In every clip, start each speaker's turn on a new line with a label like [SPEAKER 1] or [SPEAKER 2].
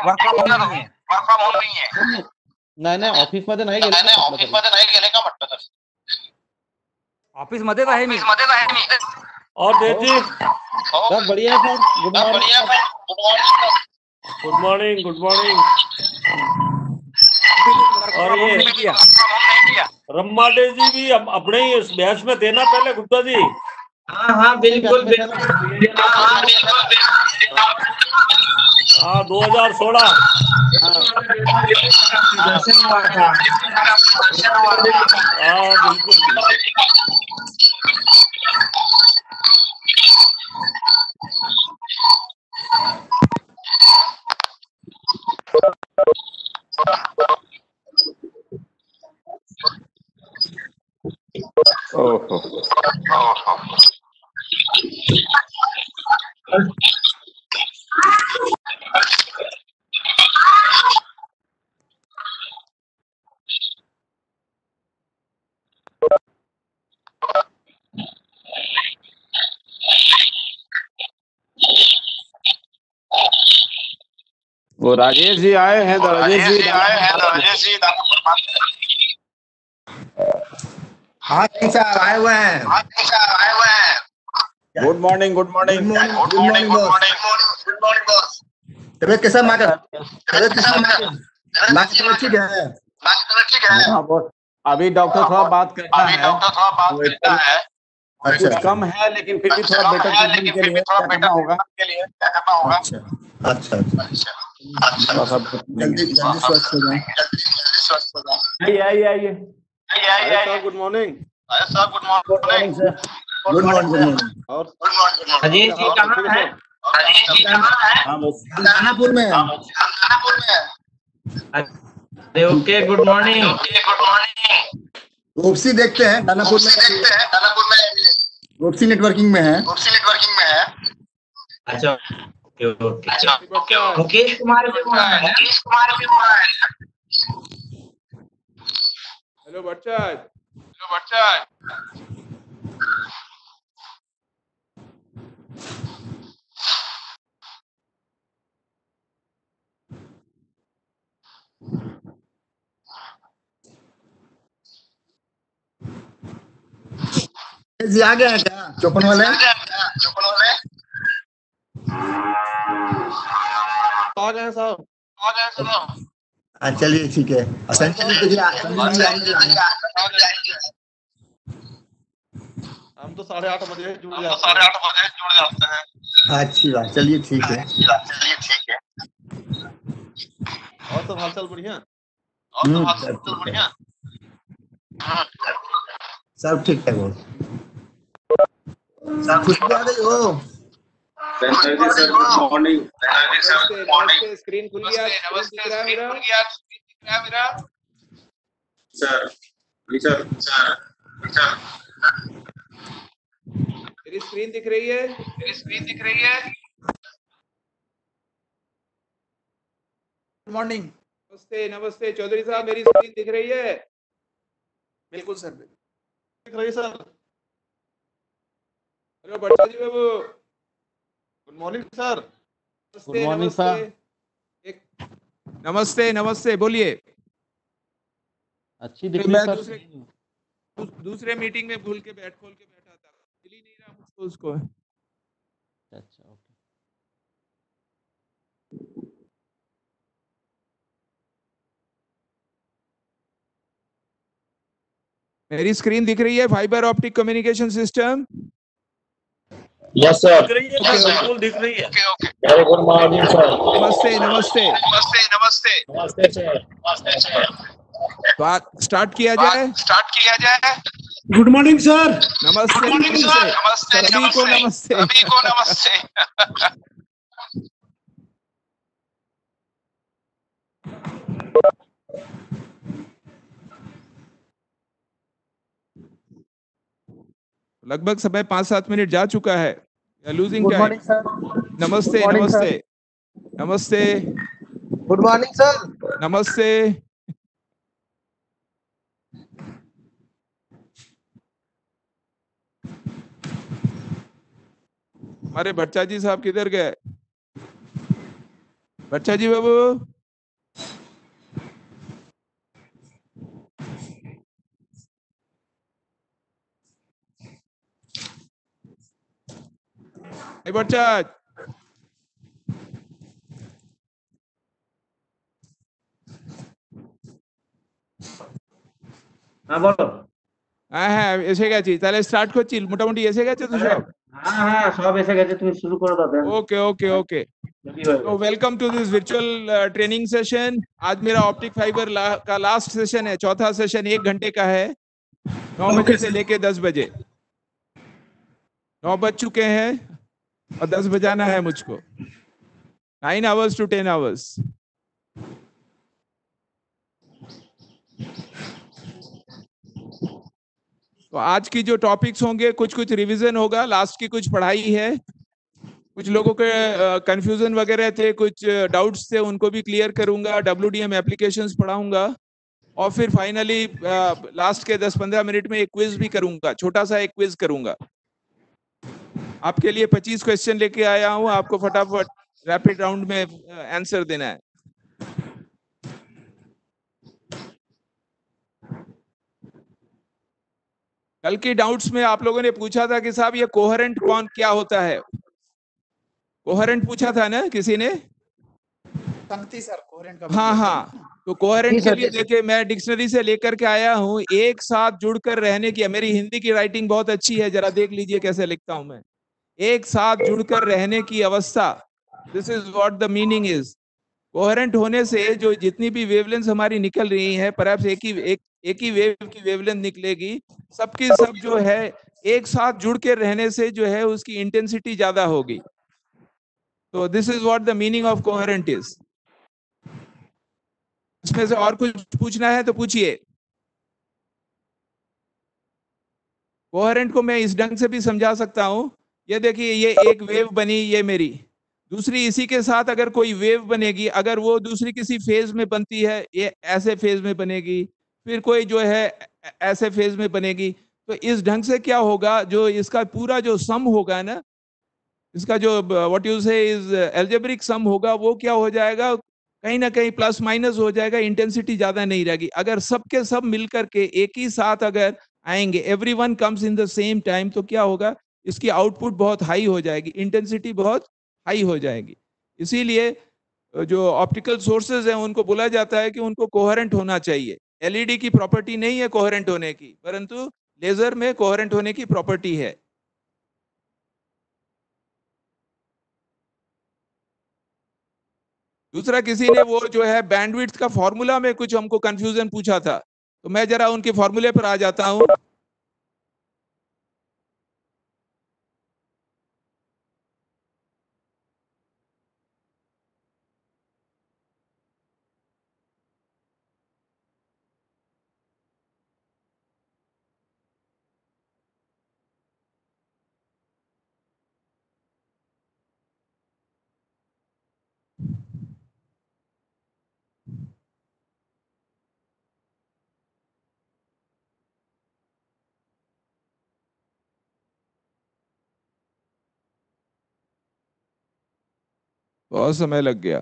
[SPEAKER 1] Work from home नहीं है.
[SPEAKER 2] नाही नाही ऑफिस मध्ये नाही गेले का म्हटलं तर.
[SPEAKER 1] ऑफिस मध्येच आहे मी.
[SPEAKER 3] और देव जी
[SPEAKER 2] सब बढ़िया है sir. Good morning.
[SPEAKER 3] Good morning. और ये
[SPEAKER 1] नहीं किया.
[SPEAKER 3] रम्माडे जी भी अपने ही इस बैच में थे ना पहले गुप्ता जी.
[SPEAKER 4] हाँ बिल्कुल.
[SPEAKER 3] हाँ 2016. हाँ बिल्कुल. ओहो.
[SPEAKER 2] वो राजेश जी आए हैं.
[SPEAKER 4] हाँ सर आए हुए हैं.
[SPEAKER 2] Good morning
[SPEAKER 4] boss. तबियत कैसा माकर? तबियत ठीक है.
[SPEAKER 2] अभी डॉक्टर थोड़ा बात करता है.
[SPEAKER 4] अच्छा.
[SPEAKER 2] कुछ कम है लेकिन फिर भी थोड़ा बेटर ट्रीटमेंट के लिए क्या करना होगा.
[SPEAKER 4] अच्छा. जल्दी स्वस्थ हो जाए.
[SPEAKER 2] आइए. Good morning.
[SPEAKER 4] Good morning.
[SPEAKER 2] और
[SPEAKER 4] अजीत जी कहाँ है? दानापुर में. Okay good morning. रूपसी देखते हैं दानापुर में. रूपसी नेटवर्किंग में है. अच्छा ओके. मुकेश कुमार भी वहाँ है.
[SPEAKER 2] हेलो बच्चा.
[SPEAKER 4] जी आ गए हैं क्या चौपन वाले?
[SPEAKER 2] आ गए साहब.
[SPEAKER 4] चलिए ठीक है.
[SPEAKER 2] हम तो 8:30 बजे जुड़ जाते हैं.
[SPEAKER 4] अच्छी बात. चलिए ठीक है.
[SPEAKER 2] और सब हालचाल बढ़िया.
[SPEAKER 4] सब ठीक है. वो खुशबू आ गई हो.
[SPEAKER 2] नमस्ते. स्क्रीन खुल गया. मेरा सर. मेरी स्क्रीन दिख रही है.
[SPEAKER 5] Good morning.
[SPEAKER 2] नमस्ते चौधरी साहब. मेरी स्क्रीन दिख रही है.
[SPEAKER 5] बिल्कुल सर.
[SPEAKER 2] दिख रही सर. हेलो बच्चा जी बाबू. Good morning sir. नमस्ते. बोलिए.
[SPEAKER 6] अच्छी दिख रही है.
[SPEAKER 2] दूसरे मीटिंग में खोल के बैठा था. मिल ही नहीं रहा मुझको उसको.
[SPEAKER 6] अच्छा ओके.
[SPEAKER 2] मेरी स्क्रीन दिख रही है. Fibre optic communication system.
[SPEAKER 3] Yes sir. बिल्कुल दिख रही है. Very good morning sir.
[SPEAKER 2] नमस्ते सर. बात स्टार्ट किया जाए.
[SPEAKER 3] Good morning sir.
[SPEAKER 2] नमस्ते. सभी को नमस्ते. लगभग समय 5-7 मिनट जा चुका है. Losing time. नमस्ते.
[SPEAKER 4] Good morning sir.
[SPEAKER 2] नमस्ते. हमारे भट्टा जी साहब किधर गए? बच्चा जी बाबू, बच्चा,
[SPEAKER 3] হ্যাঁ বলো।
[SPEAKER 2] হ্যাঁ হ্যাঁ এসে গেছি, তাহলে স্টার্ট করছি। মোটামুটি এসে গেছে তো সব?
[SPEAKER 3] হ্যাঁ হ্যাঁ সব এসে গেছে, তুমি শুরু করে দাও।
[SPEAKER 2] ओके ओके ओके, तो welcome to this virtual training session. आज मेरा ऑप्टिक फाइबर का लास्ट सेशन है, चौथा सेशन 1 घंटे का है, 9 बजे से लेके 10 बजे। 9 बज चुके हैं और 10 बजाना है मुझको। 9 आवर्स टू 10 आवर्स। तो आज की जो टॉपिक्स होंगे, कुछ कुछ रिवीजन होगा, लास्ट की कुछ पढ़ाई है, कुछ लोगों के कंफ्यूजन वगैरह थे, कुछ डाउट्स थे, उनको भी क्लियर करूंगा। WDM एप्लीकेशंस पढ़ाऊंगा और फिर फाइनली लास्ट के 10-15 मिनट में एक क्विज भी करूंगा, छोटा सा एक क्विज करूंगा। आपके लिए 25 क्वेश्चन लेके आया हूं, आपको फटाफट रैपिड राउंड में आंसर देना है। कल की डाउट्स में आप लोगों ने पूछा था कि साहब ये कोहेरेंट कौन क्या होता है? कोहेरेंट पूछा था ना किसी ने?
[SPEAKER 5] संगति सर, कोहेरेंट का
[SPEAKER 2] हाँ
[SPEAKER 5] मतलब
[SPEAKER 2] हाँ, तो कोहेरेंट के लिए देखिए मैं डिक्शनरी से लेकर के आया हूँ, एक साथ जुड़कर रहने की। मेरी हिंदी की राइटिंग बहुत अच्छी है, जरा देख लीजिए कैसे लिखता हूं मैं। एक साथ जुड़कर रहने की अवस्था, this is what the meaning is. Coherent होने से जो जितनी भी वेवलेंथ हमारी निकल रही है, परहैप्स एक ही वेव की वेवलेंथ निकलेगी, सबकी सब जो है एक साथ जुड़ के रहने से जो है उसकी इंटेंसिटी ज्यादा होगी। तो this is what the meaning of coherent is. इसमें से और कुछ पूछना है तो पूछिए। कोहेरेंट को मैं इस ढंग से भी समझा सकता हूं, ये देखिए ये एक वेव बनी, ये मेरी दूसरी, इसी के साथ अगर कोई वेव बनेगी, अगर वो दूसरी किसी फेज में बनती है, ये ऐसे फेज में बनेगी, फिर कोई जो है ऐसे फेज में बनेगी, तो इस ढंग से क्या होगा, जो इसका पूरा जो सम होगा ना, इसका जो what you say is algebraic sum होगा, वो क्या हो जाएगा, कहीं ना कहीं प्लस माइनस हो जाएगा, इंटेंसिटी ज्यादा नहीं रहेगी। अगर सबके सब मिलकर के एक ही साथ अगर आएंगे, everyone comes in the same time, तो क्या होगा, इसकी आउटपुट बहुत हाई हो जाएगी, इंटेंसिटी बहुत हाई हो जाएगी। इसीलिए जो ऑप्टिकल सोर्सेज हैं उनको बोला जाता है कि उनको कोहेरेंट होना चाहिए। एलईडी की प्रॉपर्टी नहीं है कोहेरेंट होने की, परंतु लेजर में कोहेरेंट होने की प्रॉपर्टी है। दूसरा, किसी ने वो जो है बैंडविड्थ का फॉर्मूला में कुछ हमको कंफ्यूजन पूछा था, तो मैं जरा उनके फॉर्मूले पर आ जाता हूं। बहुत समय लग गया।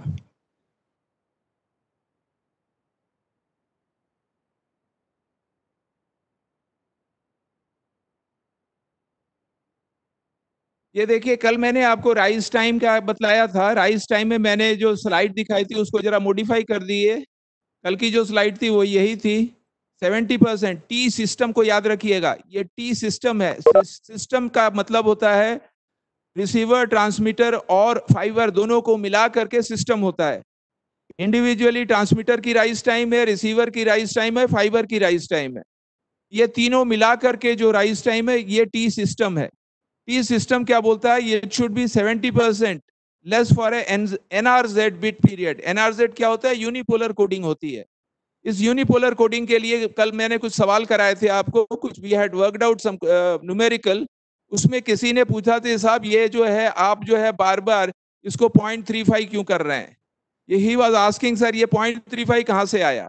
[SPEAKER 2] ये देखिए, कल मैंने आपको राइज टाइम का बतलाया था। राइज टाइम में मैंने जो स्लाइड दिखाई थी उसको जरा मॉडिफाई कर दिए। कल की जो स्लाइड थी वो यही थी। 70% टी सिस्टम को याद रखिएगा, ये टी सिस्टम है। सिस्टम का मतलब होता है रिसीवर, ट्रांसमीटर और फाइबर दोनों को मिला करके सिस्टम होता है। इंडिविजुअली ट्रांसमीटर की राइज टाइम है, रिसीवर की राइज टाइम है, फाइबर की राइज टाइम है। ये तीनों मिला करके जो राइज टाइम है, ये टी सिस्टम है। टी सिस्टम क्या बोलता है, ये should be 70% less for NRZ bit period. NRZ क्या होता है, यूनिपोलर कोडिंग होती है। इस यूनिपोलर कोडिंग के लिए कल मैंने कुछ सवाल कराए थे आपको, कुछ we had worked out some numerical. उसमें किसी ने पूछा था, साहब ये जो है आप जो है बार बार इसको 0.35 क्यों कर रहे हैं? ये ही वाज आस्किंग, सर ये 0.35 कहां से आया,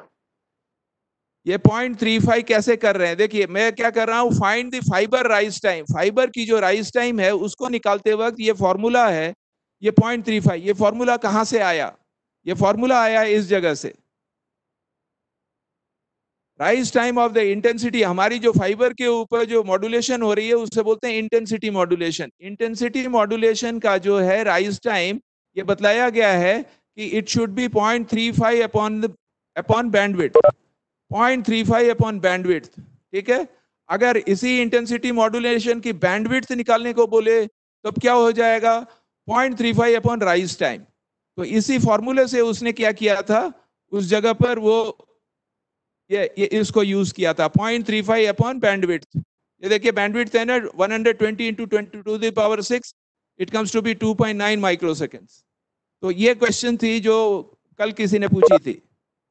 [SPEAKER 2] ये 0.35 कैसे कर रहे हैं? देखिए मैं क्या कर रहा हूं, find the fibre rise time. Fibre की जो राइज टाइम है उसको निकालते वक्त ये फॉर्मूला है ये 0.35, ये फॉर्मूला कहां से आया? ये फॉर्मूला आया इस जगह से। Rise time of the intensity, हमारी जो फाइबर के ऊपर जो मॉड्यूलेशन हो रही है उससे बोलते हैं इंटेंसिटी मॉड्यूलेशन। इंटेंसिटी मॉड्यूलेशन का जो है राइज टाइम, ये बतलाया गया है कि it should be 0.35 upon bandwidth, 0.35 upon bandwidth. ठीक है, अगर इसी इंटेंसिटी मॉड्यूलेशन की बैंडविड्थ निकालने को बोले तो क्या हो जाएगा? 0.35 अपॉन राइज टाइम। तो इसी फॉर्मूले से उसने क्या किया था, उस जगह पर वो ये इसको यूज किया था, 0.35 अपॉन बैंडविड्थ। ये देखिए बैंडविड्थ है ना 120 into 10 to the power 6, it comes to be 2.9 microseconds. तो ये क्वेश्चन थी जो कल किसी ने पूछी थी।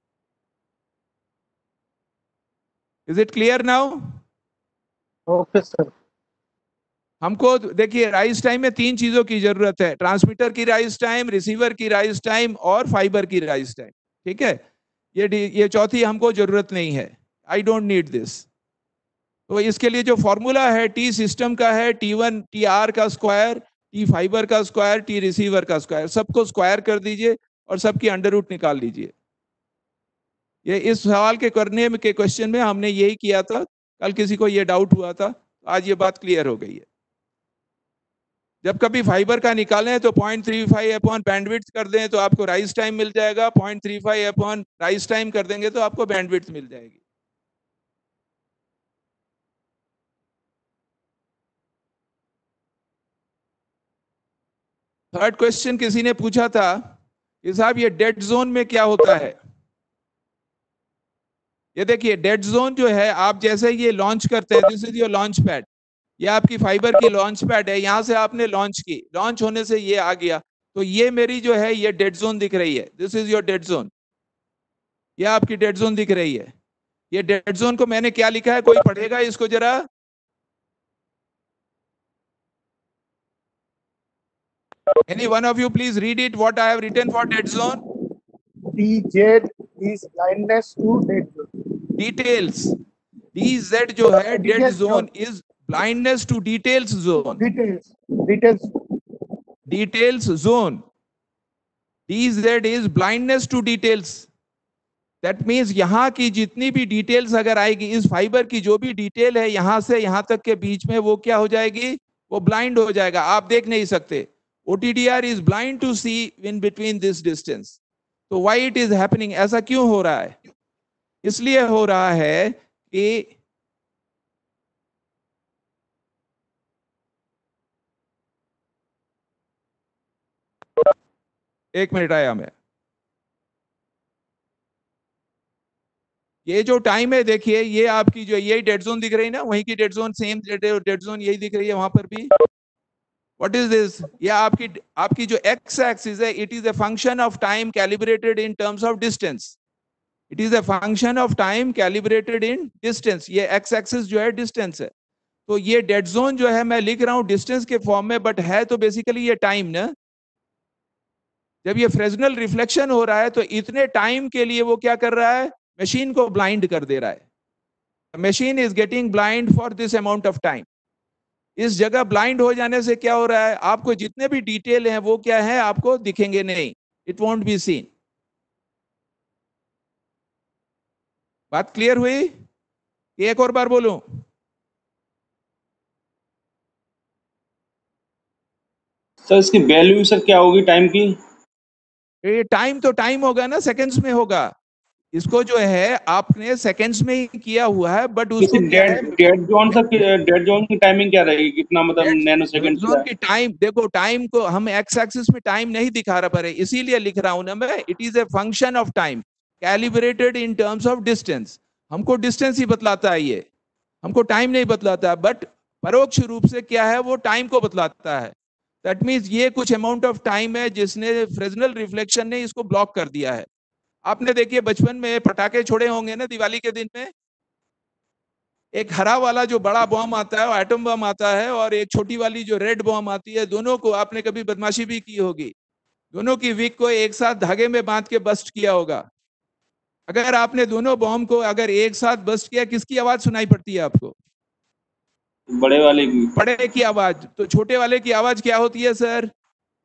[SPEAKER 2] Is it clear now?
[SPEAKER 5] Okay sir.
[SPEAKER 2] हमको देखिए राइज टाइम में 3 चीजों की जरूरत है, ट्रांसमीटर की राइज टाइम, रिसीवर की राइज टाइम और फाइबर की राइज टाइम। ठीक है, ये चौथी हमको जरूरत नहीं है, आई डोंट नीड दिस। तो इसके लिए जो फॉर्मूला है टी सिस्टम का है, T1 TR का स्क्वायर, T फाइबर का स्क्वायर, T रिसीवर का स्क्वायर, सबको स्क्वायर कर दीजिए और सबकी अंडर रूट निकाल लीजिए। ये इस सवाल के करने के क्वेश्चन में हमने यही किया था, कल किसी को ये डाउट हुआ था, आज ये बात क्लियर हो गई है। जब कभी फाइबर का निकालें तो 0.35 अपॉन बैंडविड्थ कर दें तो आपको राइज टाइम मिल जाएगा, 0.35 अपॉन राइज टाइम कर देंगे तो आपको बैंडविड्थ मिल जाएगी। थर्ड क्वेश्चन किसी ने पूछा था कि साहब ये डेड जोन में क्या होता है? ये देखिए डेड जोन जो है, आप जैसे ये लॉन्च करते हैं, this is your launch pad, ये आपकी फाइबर की लॉन्च पैड है, यहां से आपने लॉन्च की, लॉन्च होने से ये आ गया, तो ये मेरी जो है ये डेड जोन दिख रही है, this is your dead zone, ये आपकी डेड जोन दिख रही है। ये डेड जोन को मैंने क्या लिखा है, कोई पढ़ेगा इसको जरा? Any one of you please read it, what I have written for dead zone?
[SPEAKER 5] DZ is blindness to dead zone.
[SPEAKER 2] Details. DZ जो है dead
[SPEAKER 5] Details
[SPEAKER 2] zone is blindness to details zone. Details zone. DZ is blindness to details. That means यहाँ की जितनी भी details अगर आएगी, इस fibre की जो भी डिटेल है यहाँ से यहाँ तक के बीच में, वो क्या हो जाएगी? वो ब्लाइंड हो जाएगा, आप देख नहीं सकते। OTDR is blind to see in between this distance. तो why it is happening? ऐसा क्यों हो रहा है? इसलिए हो रहा है कि एक मिनट आया मैं, ये जो टाइम है देखिए, ये आपकी जो यही डेड जोन दिख रही है ना, वहीं की dead zone, same dead zone यही दिख रही है वहां पर भी। What is this? ये आपकी जो x axis है, it is a function of time calibrated in terms of distance. It is a function of time calibrated in distance. ये x axis जो है distance है, तो ये डेड जोन जो है मैं लिख रहा हूँ डिस्टेंस के फॉर्म में, बट है तो बेसिकली ये टाइम ना। जब ये फ्रेस्नेल रिफ्लेक्शन हो रहा है तो इतने टाइम के लिए वो क्या कर रहा है? मशीन को ब्लाइंड कर दे रहा है। Machine is getting blind for this amount of time. इस जगह ब्लाइंड हो जाने से क्या हो रहा है? आपको जितने भी डिटेल हैं वो क्या है, आपको दिखेंगे नहीं, इट वोंट बी सीन। बात क्लियर हुई? एक और बार बोलूं?
[SPEAKER 3] सर इसकी वैल्यू सर क्या होगी टाइम की?
[SPEAKER 2] ये टाइम तो टाइम होगा ना, सेकंड्स में होगा। इसको जो है आपने सेकंड्स में ही किया हुआ है, बट उसको
[SPEAKER 3] dead zone sir, dead zone की टाइमिंग क्या रहेगी, कितना मतलब नैनो सेकंड
[SPEAKER 2] की टाइम? देखो टाइम को हम एक्स एक्सिस में टाइम नहीं दिखा रहा पर, इसीलिए लिख रहा हूं ना मैं, it is a function of time calibrated in terms of distance. हमको डिस्टेंस ही बतलाता है ये, हमको टाइम नहीं बतलाता, बट परोक्ष रूप से क्या है, वो टाइम को बतलाता है। दैट मीन्स ये कुछ अमाउंट ऑफ टाइम है जिसने फ्रेस्नेल रिफ्लेक्शन ने इसको ब्लॉक कर दिया है। आपने देखिए बचपन में पटाखे छोड़े होंगे ना दिवाली के दिन में, एक हरा वाला जो बड़ा बॉम्ब आता है, एटम बम आता है, और एक छोटी वाली जो रेड बॉम्ब आती है, दोनों को आपने कभी बदमाशी भी की होगी, दोनों की विक को एक साथ धागे में बांध के बस्ट किया होगा। अगर आपने दोनों बॉम्ब को अगर एक साथ बस्ट किया, किसकी आवाज सुनाई पड़ती है आपको?
[SPEAKER 3] बड़े वाले की।
[SPEAKER 2] बड़े की आवाज। तो छोटे वाले की आवाज क्या होती है सर?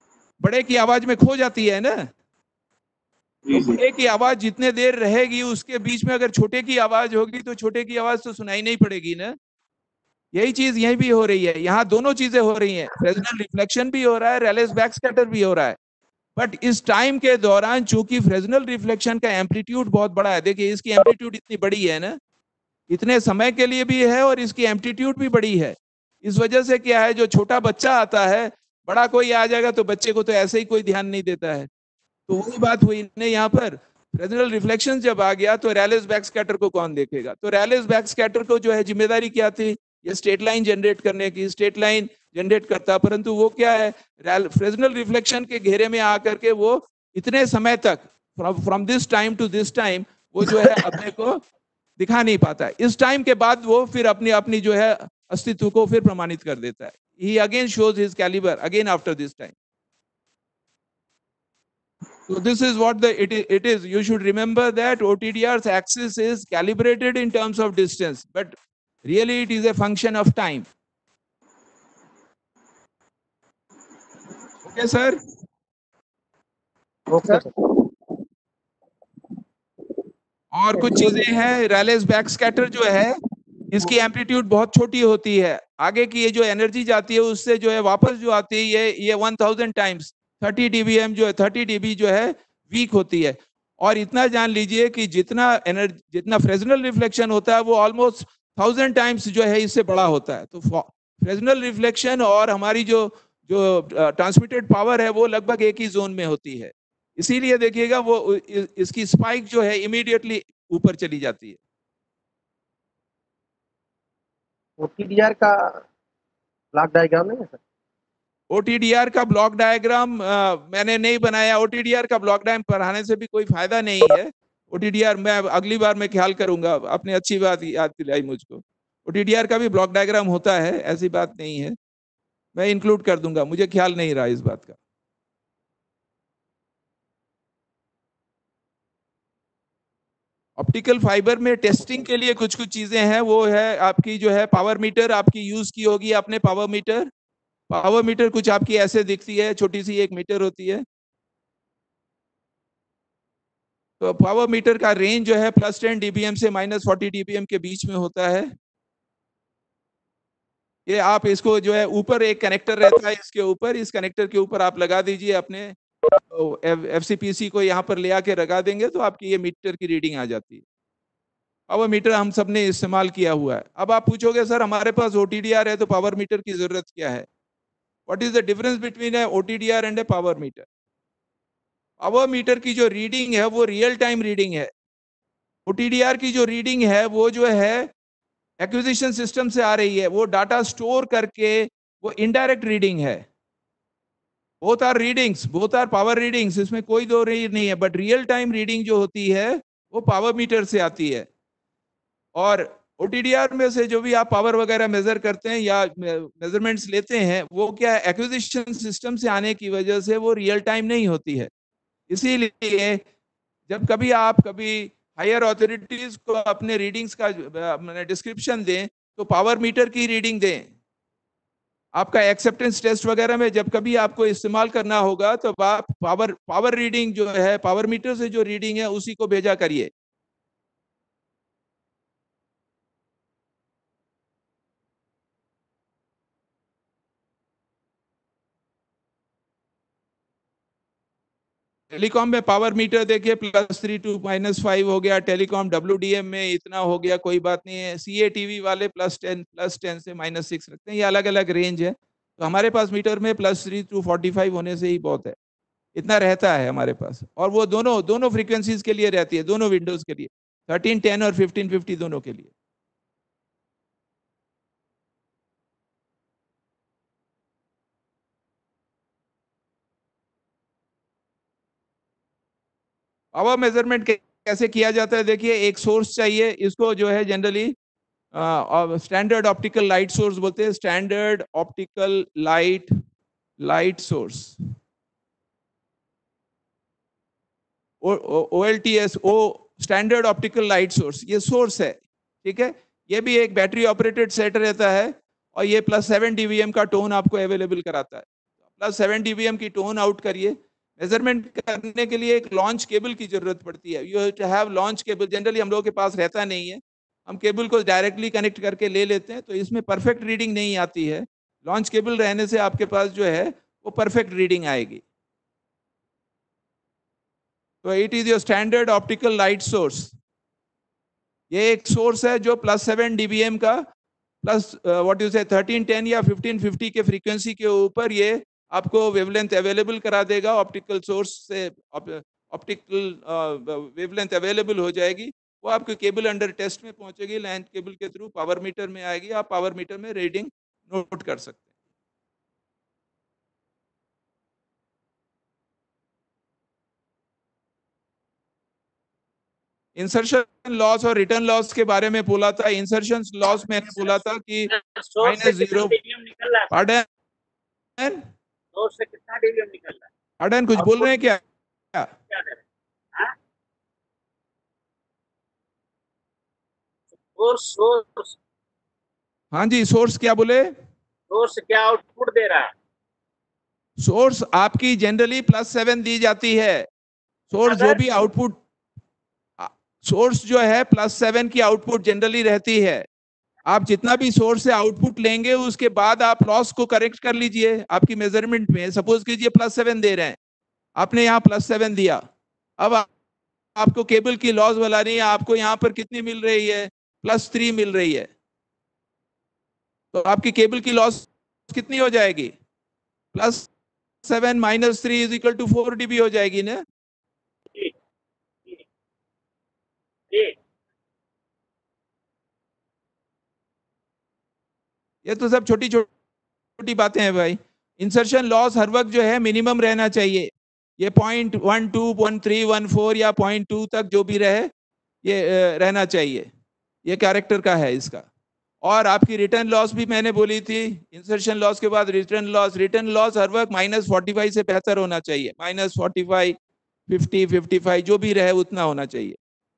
[SPEAKER 2] बड़े की आवाज में खो जाती है ना, तो बड़े की आवाज जितने देर रहेगी उसके बीच में अगर छोटे की आवाज होगी तो छोटे की आवाज तो सुनाई नहीं पड़ेगी ना। यही चीज यही भी हो रही है, यहाँ दोनों चीजें हो रही हैं, फ्रेसनेल रिफ्लेक्शन भी हो रहा है, रैलेस बैकस्कैटर भी हो रहा है। बट इस टाइम के दौरान चूंकि फ्रेसनेल रिफ्लेक्शन का एम्पलीट्यूड बहुत बड़ा है, देखिए इसकी एम्पलीट्यूड इतनी बड़ी है ना, इतने समय के लिए भी है और इसकी एम्पलीट्यूड भी बड़ी है। इस वजह से क्या है, जो छोटा बच्चा आता है, बड़ा कोई आ जाएगा तो बच्चे को तो ऐसे ही कोई ध्यान नहीं देता है। तो वही बात हुई ने यहाँ पर, फ्रेसनेल रिफ्लेक्शन जब आ गया तो रैलेस बैकस्कैटर को कौन देखेगा। तो रैलेस बैकस्कैटर को जो है जिम्मेदारी क्या थी, ये स्ट्रेट लाइन जनरेट करने की, स्ट्रेट लाइन जनरेट करता, परंतु वो क्या है, फ्रेसनेल रिफ्लेक्शन के घेरे में आकर के वो इतने समय तक from this time to this time वो जो है अपने को दिखा नहीं पाता है। इस टाइम के बाद वो फिर अपनी अपनी जो है अस्तित्व को फिर प्रमाणित कर देता है। He again shows his caliber again after this time. So this is what it is. You should remember that OTDR's axis is calibrated in terms of distance, but really it is a function of time. Okay, sir?
[SPEAKER 5] Okay, sir.
[SPEAKER 2] और कुछ चीजें हैं, रैलेस backscatter जो है इसकी amplitude बहुत छोटी होती है, आगे की ये जो एनर्जी जाती है उससे जो है वापस जो आती है ये 1000 टाइम्स 30 dBm जो है 30 dB जो है वीक होती है। और इतना जान लीजिए कि जितना एनर्जी जितना फ्रेसनेल रिफ्लेक्शन होता है वो ऑलमोस्ट 1000 टाइम्स जो है इससे बड़ा होता है। तो फ्रेसनेल रिफ्लेक्शन और हमारी जो ट्रांसमिटेड पावर है वो लगभग एक ही जोन में होती है, इसीलिए देखिएगा वो इसकी स्पाइक जो है इमीडिएटली ऊपर चली जाती है।
[SPEAKER 5] OTDR का ब्लॉक डायग्राम नहीं है सर?
[SPEAKER 2] OTDR का ब्लॉक डायग्राम मैंने नहीं बनाया। OTDR का ब्लॉक डायग्राम पढ़ाने से भी कोई फायदा नहीं है। OTDR मैं अगली बार मैं ख्याल करूंगा, आपने अच्छी बात याद दिलाई मुझको। OTDR का भी ब्लॉक डायग्राम होता है, ऐसी बात नहीं है, मैं इंक्लूड कर दूंगा, मुझे ख्याल नहीं रहा इस बात का। ऑप्टिकल फाइबर में टेस्टिंग के लिए कुछ कुछ चीजें हैं, वो है आपकी जो है पावर मीटर, आपकी यूज की होगी आपने पावर मीटर। पावर मीटर कुछ आपकी ऐसे दिखती है, छोटी सी एक मीटर होती है। तो पावर मीटर का रेंज जो है +10 dBm से -40 dBm के बीच में होता है। ये आप इसको जो है ऊपर एक कनेक्टर रहता है, इसके ऊपर, इस कनेक्टर के ऊपर आप लगा दीजिए अपने FCPC को यहाँ पर ले आके लगा देंगे तो आपकी ये मीटर की रीडिंग आ जाती है। पावर मीटर हम सब ने इस्तेमाल किया हुआ है। अब आप पूछोगे सर हमारे पास OTDR है तो पावर मीटर की जरूरत क्या है? What is the difference between a OTDR and a power meter? Power meter की जो रीडिंग है वो रियल टाइम रीडिंग है। OTDR की जो रीडिंग है वो जो है एक्विजिशन सिस्टम से आ रही है, वो डाटा स्टोर करके वो इनडायरेक्ट रीडिंग है। Both are readings, both are power readings, इसमें कोई दो नहीं है, बट रियल टाइम रीडिंग जो होती है वो पावर मीटर से आती है। और OTDR में से जो भी आप पावर वगैरह मेजर करते हैं या मेजरमेंट्स लेते हैं वो क्या है, एक्विजिशन सिस्टम से आने की वजह से वो रियल टाइम नहीं होती है। इसीलिए जब कभी आप हायर अथॉरिटीज को अपने रीडिंग्स का डिस्क्रिप्शन दें तो पावर मीटर की रीडिंग दें। आपका एक्सेप्टेंस टेस्ट वगैरह में जब कभी आपको इस्तेमाल करना होगा तो आप पावर रीडिंग जो है, पावर मीटर से जो रीडिंग है उसी को भेजा करिए। टेलीकॉम में पावर मीटर देखिए +3 to -5 हो गया, टेलीकॉम WDM में इतना हो गया, कोई बात नहीं है। CATV वाले +10 से -6 रखते हैं, ये अलग अलग रेंज है। तो हमारे पास मीटर में +3 to 45 होने से ही बहुत है, इतना रहता है हमारे पास। और वो दोनों फ्रीक्वेंसीज के लिए रहती है, दोनों विंडोज के लिए, 1310 और 1550 दोनों के लिए। पावर मेजरमेंट कैसे किया जाता है, देखिए एक सोर्स चाहिए, इसको जो है generally standard optical light source बोलते हैं, standard optical light source, OLTS, standard optical light source, ये सोर्स है, ठीक है। ये भी एक बैटरी ऑपरेटेड सेट रहता है और ये +7 dBm का टोन आपको अवेलेबल कराता है। +7 dBm की टोन आउट करिए। मेजरमेंट करने के लिए एक लॉन्च केबल की जरूरत पड़ती है। You have to have launch cable, generally हम लोगों के पास रहता नहीं है, हम केबल को डायरेक्टली कनेक्ट करके ले लेते हैं, तो इसमें परफेक्ट रीडिंग नहीं आती है। लॉन्च केबल रहने से आपके पास जो है वो परफेक्ट रीडिंग आएगी। तो it is your standard optical light source. ये एक सोर्स है जो +7 dBm का प्लस व्हाट यू से 1310 या 1550 के फ्रीक्वेंसी के ऊपर ये आपको वेवलेंथ अवेलेबल करा देगा। ऑप्टिकल सोर्स से ऑप्टिकल वेवलेंथ अवेलेबल हो जाएगी। वो आपके केबल अंडर टेस्ट में पहुंचेगी, लैंड केबल के थ्रू पावर मीटर में आएगी। आप पावर मीटर में रीडिंग नोट कर सकते हैं। इंसर्शन लॉस और रिटर्न लॉस के बारे में बोला था। इंसर्शन लॉस मैंने बोला था कि -0। पार्डन
[SPEAKER 3] से कितना dBm निकल रहा है?
[SPEAKER 2] पार्डन कुछ बोल रहे हैं क्या?
[SPEAKER 3] सोर्स
[SPEAKER 2] हाँ जी, सोर्स क्या बोले?
[SPEAKER 3] सोर्स क्या आउटपुट दे रहा है?
[SPEAKER 2] सोर्स आपकी जनरली +7 दी जाती है। सोर्स जो भी आउटपुट, सोर्स जो है +7 की आउटपुट जनरली रहती है। आप जितना भी सोर्स से आउटपुट लेंगे उसके बाद आप लॉस को करेक्ट कर लीजिए। आपकी मेजरमेंट में सपोज कीजिए +7 दे रहे हैं, आपने यहाँ +7 दिया, अब आपको केबल की लॉस वाला नहीं है, आपको यहाँ पर कितनी मिल रही है? +3 मिल रही है। तो आपकी केबल की लॉस कितनी हो जाएगी? +7 - 3 = 4 dB हो जाएगी ना। ये तो सब छोटी छोटी बातें हैं भाई। इंसर्शन लॉस हर वक्त जो है मिनिमम रहना चाहिए। ये 0.12, 0.3, 1.4 या 0.2 तक जो भी रहे ये रहना चाहिए। ये कैरेक्टर का है इसका। और आपकी रिटर्न लॉस भी मैंने बोली थी। इंसर्शन लॉस के बाद रिटर्न लॉस हर वक्त -45 से बेहतर होना चाहिए। -45, 50, 55 जो भी रहे उतना होना चाहिए।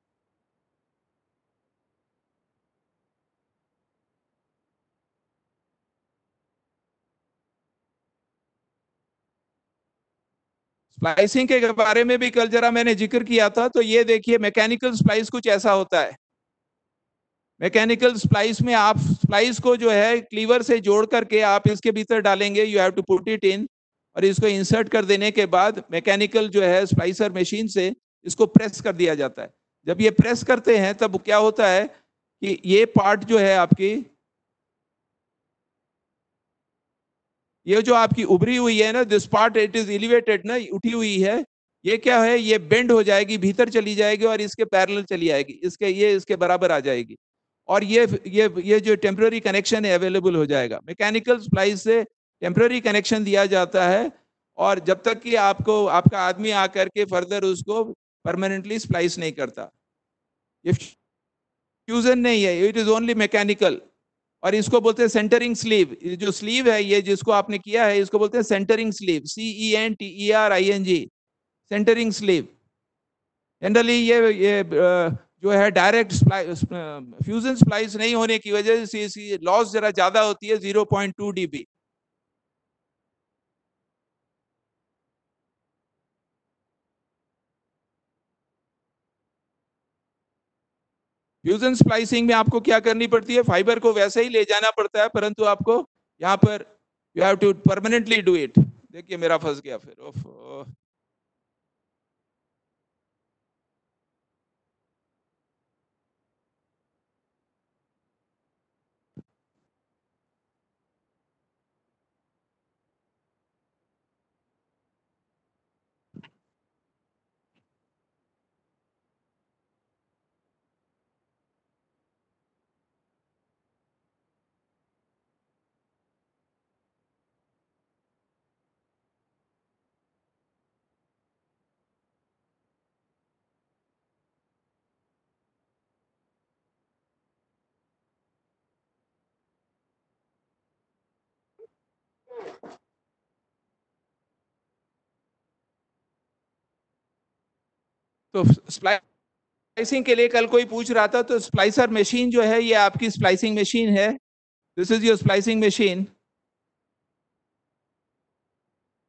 [SPEAKER 2] स्प्लाइसिंग के बारे में भी कल जरा मैंने जिक्र किया था। तो ये देखिए, मैकेनिकल स्प्लाइस कुछ ऐसा होता है। मैकेनिकल स्प्लाइस में आप स्प्लाइस को जो है क्लीवर से जोड़ करके आप इसके भीतर डालेंगे। You have to put it in, और इसको इंसर्ट कर देने के बाद मैकेनिकल जो है स्प्लाइसर मशीन से इसको प्रेस कर दिया जाता है। जब ये प्रेस करते हैं तब क्या होता है कि ये पार्ट जो है आपकी, ये जो आपकी उभरी हुई है ना, this part it is elevated ना, उठी हुई है, ये क्या है, ये बेंड हो जाएगी, भीतर चली जाएगी और इसके पैरेलल चली आएगी, इसके बराबर आ जाएगी। और ये जो टेम्पररी कनेक्शन है अवेलेबल हो जाएगा। मैकेनिकल स्प्लाइस से टेम्पररी कनेक्शन दिया जाता है, और जब तक कि आपका आदमी आकर के फर्दर उसको परमानेंटली स्प्लाइस नहीं करता। ये फ्यूजन नहीं है, इट इज ओनली मैकेनिकल। और इसको बोलते हैं सेंटरिंग स्लीव। ये जो स्लीव है, ये जिसको आपने किया है, इसको बोलते हैं centering sleeve, CENTERING, centering sleeve. Generally ये जो है डायरेक्ट फ्यूजन स्प्लाइस नहीं होने की वजह से इसकी लॉस जरा ज्यादा होती है, 0.2 dB। फ्यूजन स्प्लाइसिंग में आपको क्या करनी पड़ती है, फाइबर को वैसे ही ले जाना पड़ता है, परंतु आपको यहाँ पर you have to permanently do it. देखिए मेरा फंस गया फिर। तो स्प्लाइसिंग के लिए कल कोई पूछ रहा था, तो स्प्लाइसर मशीन जो है ये आपकी स्प्लाइसिंग मशीन है। This is your splicing machine.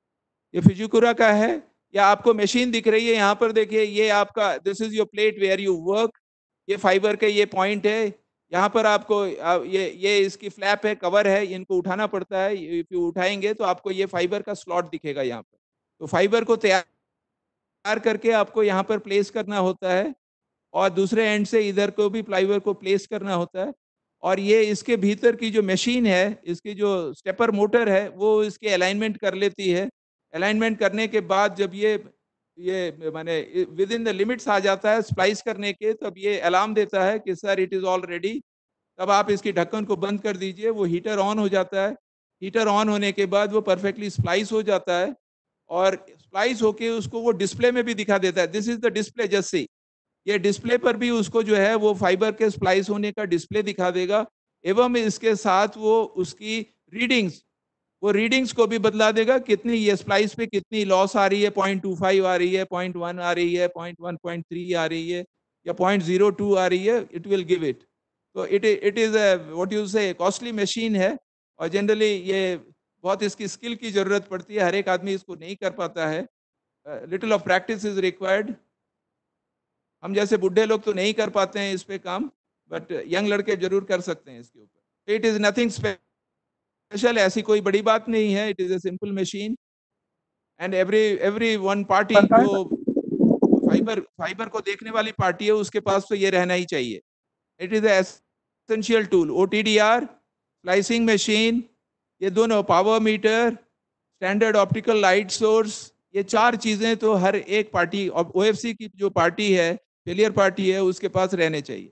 [SPEAKER 2] ये फिजिकुरा का है, या आपको मशीन दिख रही है यहाँ पर देखिए, ये आपका this is your plate where you work, ये फाइबर के ये पॉइंट है, यहाँ पर आपको ये इसकी फ्लैप है, कवर है, इनको उठाना पड़ता है, इफ यू उठाएंगे तो आपको ये फाइबर का स्लॉट दिखेगा यहाँ पर। तो फाइबर को तैयार करके आपको यहाँ पर प्लेस करना होता है, और दूसरे एंड से इधर को भी प्लाईवुड को प्लेस करना होता है, और ये इसके भीतर की जो मशीन है, इसकी जो स्टेपर मोटर है, वो इसके अलाइनमेंट कर लेती है। अलाइनमेंट करने के बाद जब ये माने विद इन द लिमिट्स आ जाता है स्प्लाइस करने के, तब ये अलार्म देता है कि sir it is all ready. तब आप इसकी ढक्कन को बंद कर दीजिए, वो हीटर ऑन हो जाता है। हीटर ऑन होने के बाद वो परफेक्टली स्प्लाइस हो जाता है, और स्प्लाइस होके उसको वो डिस्प्ले में भी दिखा देता है। This is the display, just see, ये डिस्प्ले पर भी उसको जो है वो फाइबर के स्प्लाइस होने का डिस्प्ले दिखा देगा, एवं इसके साथ वो उसकी रीडिंग्स को भी बदला देगा, कितनी ये स्प्लाइस पे कितनी लॉस आ रही है, 0.25 आ रही है, 0.1 आ रही है, 0.1.3 आ रही है, या 0.02 आ रही है, इट विल गिव इट। तो it is what you say costly machine है, और जनरली ये बहुत इसकी स्किल की जरूरत पड़ती है, हर एक आदमी इसको नहीं कर पाता है, little of practice is required. हम जैसे बुढ़े लोग तो नहीं कर पाते हैं इस पे काम, बट यंग लड़के जरूर कर सकते हैं इसके ऊपर। इट इज नथिंग स्पेशल, ऐसी कोई बड़ी बात नहीं है, it is a simple machine, and every one party जो फाइबर को देखने वाली पार्टी है उसके पास तो ये रहना ही चाहिए। It is essential tool. OTDR, slicing machine, ये दोनों, power meter, standard optical light source, ये 4 चीजें तो हर एक पार्टी, और OFC की जो पार्टी है, फेलियर पार्टी है, उसके पास रहने चाहिए।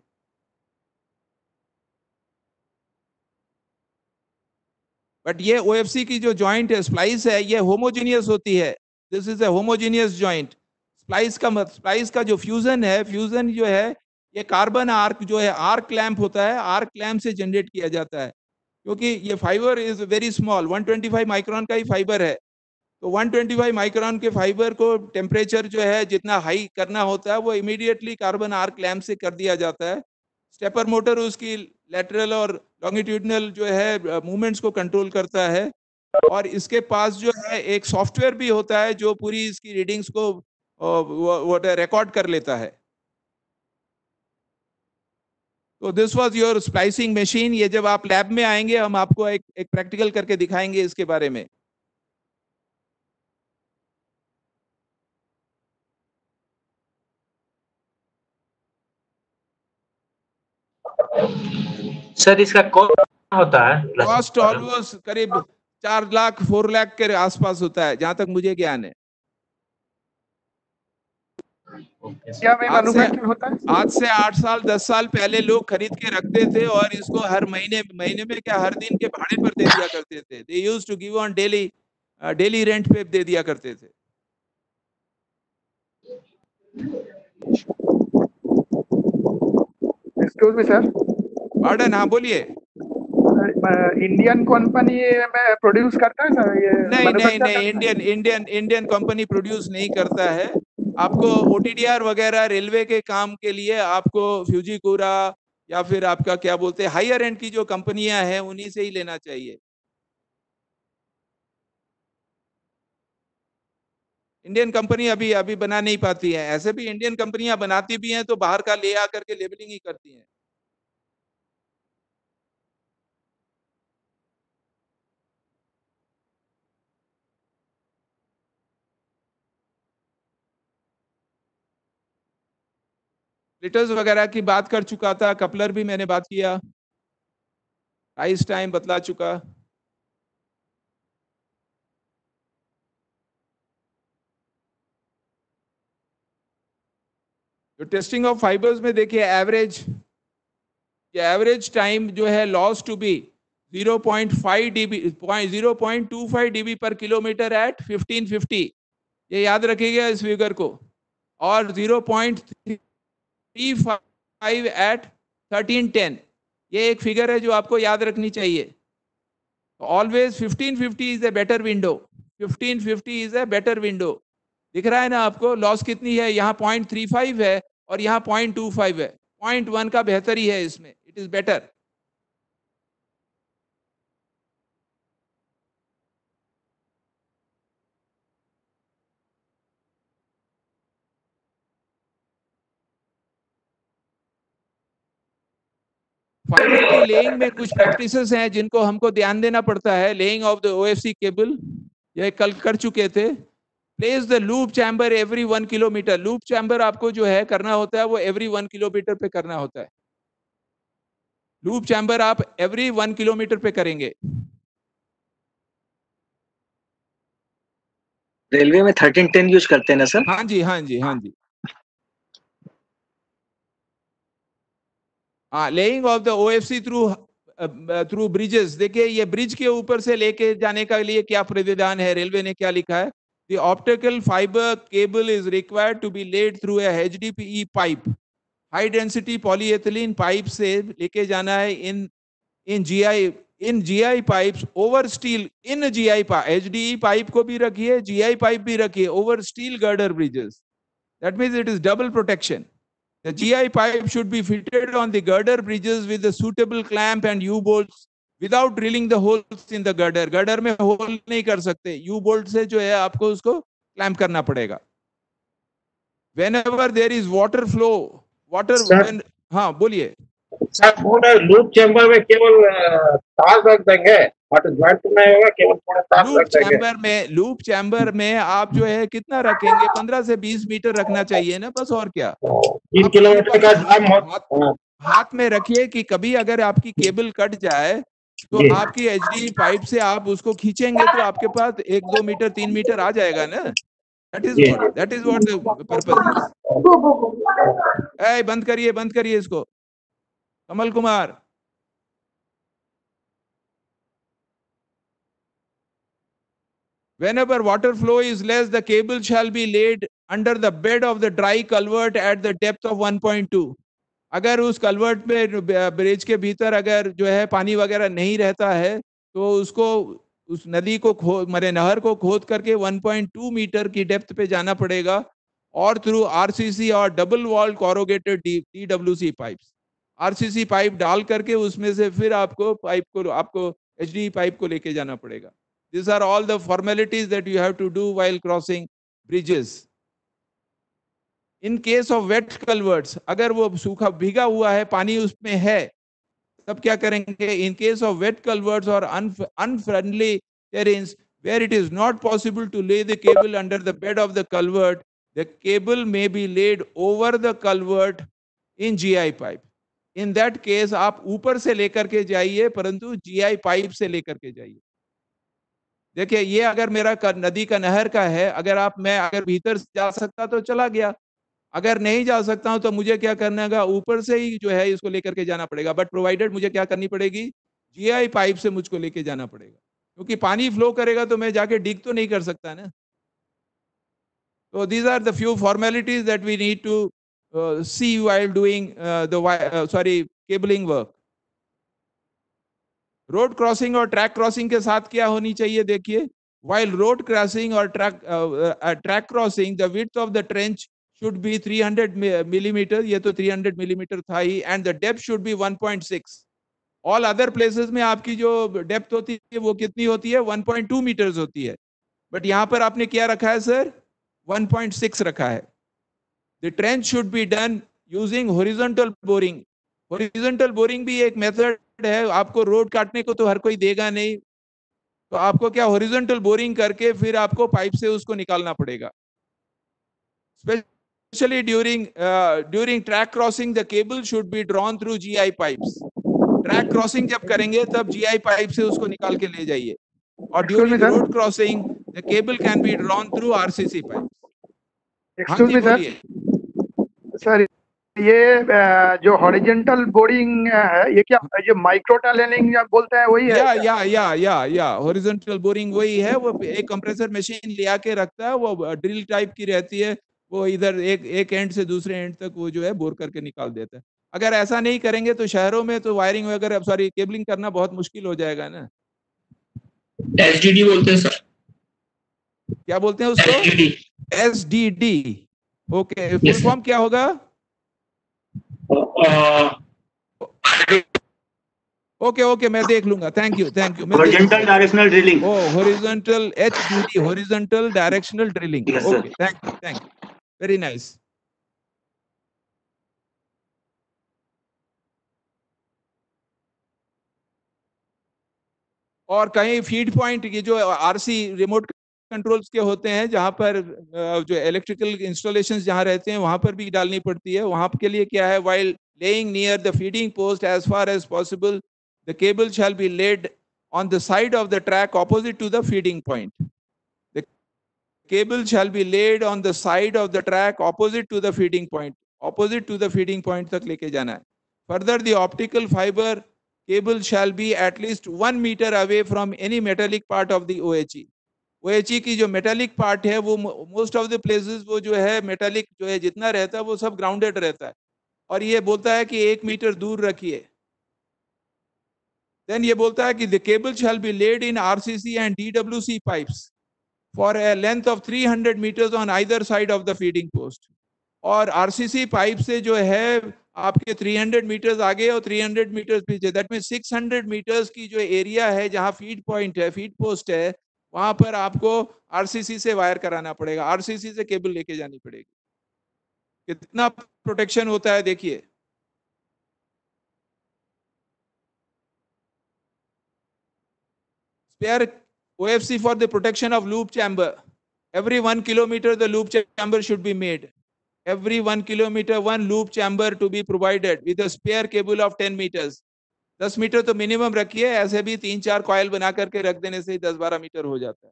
[SPEAKER 2] बट ये OFC की जो जॉइंट है, स्प्लाइस है, ये होमोजेनियस होती है। This is a homogeneous joint. Splice का जो फ्यूजन है, फ्यूजन जो है ये कार्बन आर्क जो है, आर्क क्लैंप होता है, आर्क क्लैंप से जनरेट किया जाता है, क्योंकि ये fibre is very small, 125 micron का ही फाइबर है। तो 125 माइक्रोन के फाइबर को टेम्परेचर जो है जितना हाई करना होता है, वो इमीडिएटली कार्बन आर्क लैम्प से कर दिया जाता है। स्टेपर मोटर उसकी लेटरल और लॉन्गिट्यूडनल जो है मूवमेंट्स को कंट्रोल करता है, और इसके पास जो है एक सॉफ्टवेयर भी होता है जो पूरी इसकी रीडिंग्स को वो रिकॉर्ड कर लेता है। तो this was your splicing machine. ये जब आप लैब में आएंगे हम आपको एक प्रैक्टिकल करके दिखाएंगे इसके बारे में।
[SPEAKER 3] सर इसका कॉस्ट होता है?
[SPEAKER 2] कॉस्ट ऑलमोस्ट करीब 4 लाख 4 लाख के आसपास होता है, जहां तक मुझे ज्ञान है।
[SPEAKER 5] क्या में मैन्युफैक्चर होता है?
[SPEAKER 2] आज से 8 साल 10 साल पहले लोग खरीद के रखते थे, और इसको हर महीने में क्या, हर दिन के भाड़े पर दे दिया करते थे। They used to give on daily rent पे दे दिया करते थे।
[SPEAKER 5] एक्सक्यूज मी सर,
[SPEAKER 2] पार्डन, हाँ बोलिए।
[SPEAKER 5] इंडियन कंपनी में प्रोड्यूस करता है सर ये?
[SPEAKER 2] नहीं, इंडियन कंपनी प्रोड्यूस नहीं करता है। आपको OTDR वगैरह रेलवे के काम के लिए आपको फ्यूजीकुरा या फिर आपका क्या बोलते हैं हायर एंड की जो कंपनियां हैं उन्हीं से ही लेना चाहिए। इंडियन कंपनी अभी बना नहीं पाती है। ऐसे भी इंडियन कंपनियां बनाती भी हैं तो बाहर का ले आकर के लेबलिंग ही करती हैं। स्प्लिटर्स वगैरह की बात कर चुका था, कपलर भी मैंने बात किया, राइस टाइम बतला चुका। तो टेस्टिंग ऑफ फाइबर्स में देखिए एवरेज टाइम जो है loss to be 0.5 dB 0.25 dB per kilometre at 1550, ये याद रखिएगा इस फिगर को, और 0.35 एट 1310, ये एक फिगर है जो आपको याद रखनी चाहिए। Always 1550 is a better window, 1550 is a better window. दिख रहा है ना आपको लॉस कितनी है? यहाँ 0.35 है और यहाँ 0.25 है, 0.1 का बेहतर ही है इसमें, इट इज बेटर। फाइबर की लेइंग में कुछ प्रैक्टिसेस हैं जिनको हमको ध्यान देना पड़ता है। Laying of the OFC cable, ये कल कर चुके थे। Place the loop chamber every 1 kilometre. Loop chamber आपको जो है करना होता है वो एवरी 1 किलोमीटर पे करना होता है। लूप चैम्बर आप एवरी 1 किलोमीटर पे करेंगे।
[SPEAKER 7] रेलवे में 1310 यूज करते हैं ना सर?
[SPEAKER 2] हाँ जी, हाँ जी, हाँ जी। हाँ, laying of the OFC through bridges. देखिए ये ब्रिज के ऊपर से लेके जाने का लिए क्या प्राविधान है, रेलवे ने क्या लिखा है। The optical fiber cable is required to be laid through a HDPE pipe, high density polyethylene pipe से लेके जाना है in GI pipes over steel, in GI pipe, HDE pipe को भी रखिए, GI pipe भी रखिए, over steel girder bridges. That means it is double protection. The GI pipe should be fitted on the girder bridges with a suitable clamp and U-bolts without drilling the holes in the girder. Girder में hole नहीं कर सकते, U-bolt से जो है आपको उसको clamp करना पड़ेगा. Whenever there is water flow, हाँ बोलिए
[SPEAKER 3] सर। पूरा लूप चैम्बर में केवल तार रख देंगे और ज्वाइंट नहीं होगा, केवल थोड़ा तार रख देंगे।
[SPEAKER 2] लूप चैम्बर में आप जो है कितना रखेंगे, 15 से 20 मीटर रखना चाहिए ना, बस। और क्या,
[SPEAKER 3] 3 किलोमीटर का
[SPEAKER 2] हाथ में रखिए कि कभी अगर आपकी केबल कट जाए तो आपकी एचडी पाइप से आप उसको खींचेंगे तो आपके पास 1-2 मीटर 3 मीटर आ जाएगा ना। That is what the purpose is. बंद करिए इसको। Kamal Kumar, whenever water flow is less, the cable shall be laid under the bed of the dry culvert at the depth of 1.2. अगर उस कल्वर्ट में ब्रिज के भीतर अगर जो है पानी वगैरह नहीं रहता है तो उसको उस नदी को नहर को खोद करके 1.2 मीटर की डेप्थ पे जाना पड़ेगा, और थ्रू आरसीसी और double wall corrugated TWC pipes. RCC pipe डाल करके उसमें से फिर आपको एचडी पाइप को लेके जाना पड़ेगा। These are all the formalities that you have to do while crossing bridges. In case of wet culverts, अगर वो सूखा भीगा हुआ है, पानी उसमें है, तब क्या करेंगे? In case of wet culverts or unfriendly terrains where it is not possible to lay the cable under the bed of the culvert, the cable may be laid over the culvert in GI pipe. In that case, आप ऊपर से लेकर के जाइए, परंतु GI pipe से लेकर के जाइए। देखिए ये अगर मेरा नदी का नहर का है, मैं अगर भीतर जा सकता तो चला गया, अगर नहीं जा सकता हूं तो मुझे क्या करना होगा? ऊपर से ही जो है इसको लेकर के जाना पड़ेगा। बट प्रोवाइडेड मुझे क्या करनी पड़ेगी? जीआई पाइप से मुझको लेके जाना पड़ेगा, क्योंकि पानी फ्लो करेगा तो मैं जाके डिग तो नहीं कर सकता ना। तो these are the few formalities that we need to see while doing the cabling work. Road crossing और ट्रैक क्रॉसिंग के साथ क्या होनी चाहिए? देखिए, while road crossing or track crossing, the width of the trench should be 300 millimeter, ये तो 300 millimeter था ही, and the depth should be 1.6. All other places में आपकी जो डेप्थ होती है वो कितनी होती है? 1.2 मीटर्स होती है, बट यहाँ पर आपने क्या रखा है सर? 1.6 रखा है। The trench should be done using horizontal boring. Horizontal boring भी एक मेथड है। आपको रोड काटने को तो हर कोई देगा नहीं, तो आपको क्या हॉरिजॉन्टल बोरिंग करके फिर आपको पाइप से उसको निकालना पड़ेगा। Specially during track crossing the cable should be drawn through GI pipes. Track crossing जब करेंगे तब जीआई पाइप से उसको निकाल के ले जाइए, और during road crossing the cable can be drawn through RCC pipe. हाँ जी बोलिए
[SPEAKER 5] सर। ये जो हॉरिजॉन्टल बोरिंग है, ये क्या जो माइक्रो टनलिंग बोलते हैं वही है?
[SPEAKER 2] या हॉरिजॉन्टल बोरिंग वही है। वो एक कंप्रेसर मशीन ले आके रखता है, वो ड्रिल टाइप की रहती है, वो इधर एक एंड से दूसरे एंड तक वो जो है बोर करके निकाल देता है। अगर ऐसा नहीं करेंगे तो शहरों में तो वायरिंग वगैरह केबलिंग करना बहुत मुश्किल हो जाएगा ना।
[SPEAKER 3] एसडीडी बोलते हैं सर।
[SPEAKER 2] क्या बोलते हैं उसको? एसडीडी। ओके, फुल फॉर्म क्या होगा? ओके, मैं देख लूंगा। Thank you.
[SPEAKER 3] Horizontal directional drilling.
[SPEAKER 2] Horizontal HDD, horizontal directional drilling. Okay, thank you, very nice. और कहीं फीड पॉइंट की जो आरसी रिमोट कंट्रोल्स के होते हैं, जहां पर जो इलेक्ट्रिकल इंस्टॉलेशंस जहां रहते हैं वहां पर भी डालनी पड़ती है। वहां के लिए क्या है, while laying near the feeding post as far as possible, the cable shall be laid on the side of the track opposite to the feeding point. The cable shall be laid on the side of the track opposite to the feeding point. Opposite to the feeding point तक लेके जाना है. Further, the optical fiber cable shall be at least 1 meter away from any metallic part of the OHE. OHE की जो metallic part है वो most of the places वो जो है metallic जो है जितना रहता है वो सब grounded रहता है, और ये बोलता है कि 1 मीटर दूर रखिए। देन ये बोलता है कि the cable shall be laid in RCC and DWC pipes for a length of 300 metres on either side of the feeding post. और आरसीसी पाइप से जो है आपके 300 मीटर्स आगे और 300 मीटर्स पीछे, दैट मीन 600 मीटर्स की जो एरिया है जहां फीड पॉइंट है, फीड पोस्ट है, वहां पर आपको आरसीसी से वायर कराना पड़ेगा, आरसीसी से केबल लेके जानी पड़ेगी। कितना प्रोटेक्शन होता है देखिए। Spare OFC for the protection of loop chamber. Every 1 kilometer the loop chamber should be made. Every 1 kilometer one loop chamber to be provided with a spare cable of 10 meters. 10 metre तो minimum रखिए, ऐसे भी 3-4 coil बना करके रख देने से 10-12 metre हो जाता है।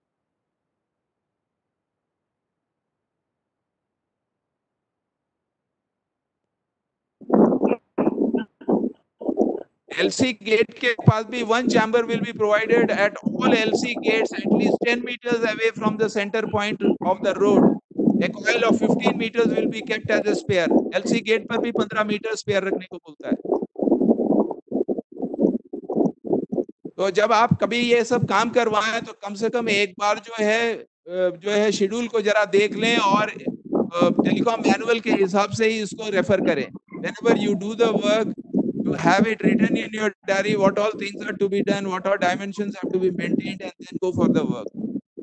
[SPEAKER 2] LC gate के पास भी one chamber will be provided at all LC gates at least 10 meters away from the center point of the road. A coil of 15 meters will be kept as a spare. LC gate पर भी 15 metre spare रखने को बोलता है। तो जब आप कभी ये सब काम करवाएं तो कम से कम एक बार जो है शेड्यूल को जरा देख लें और टेलीकॉम मैनुअल के हिसाब से ही इसको रेफर करें। Whenever you do the work, you have it written in your diary what all things are to be done, what all dimensions have to be maintained, and then go for the work.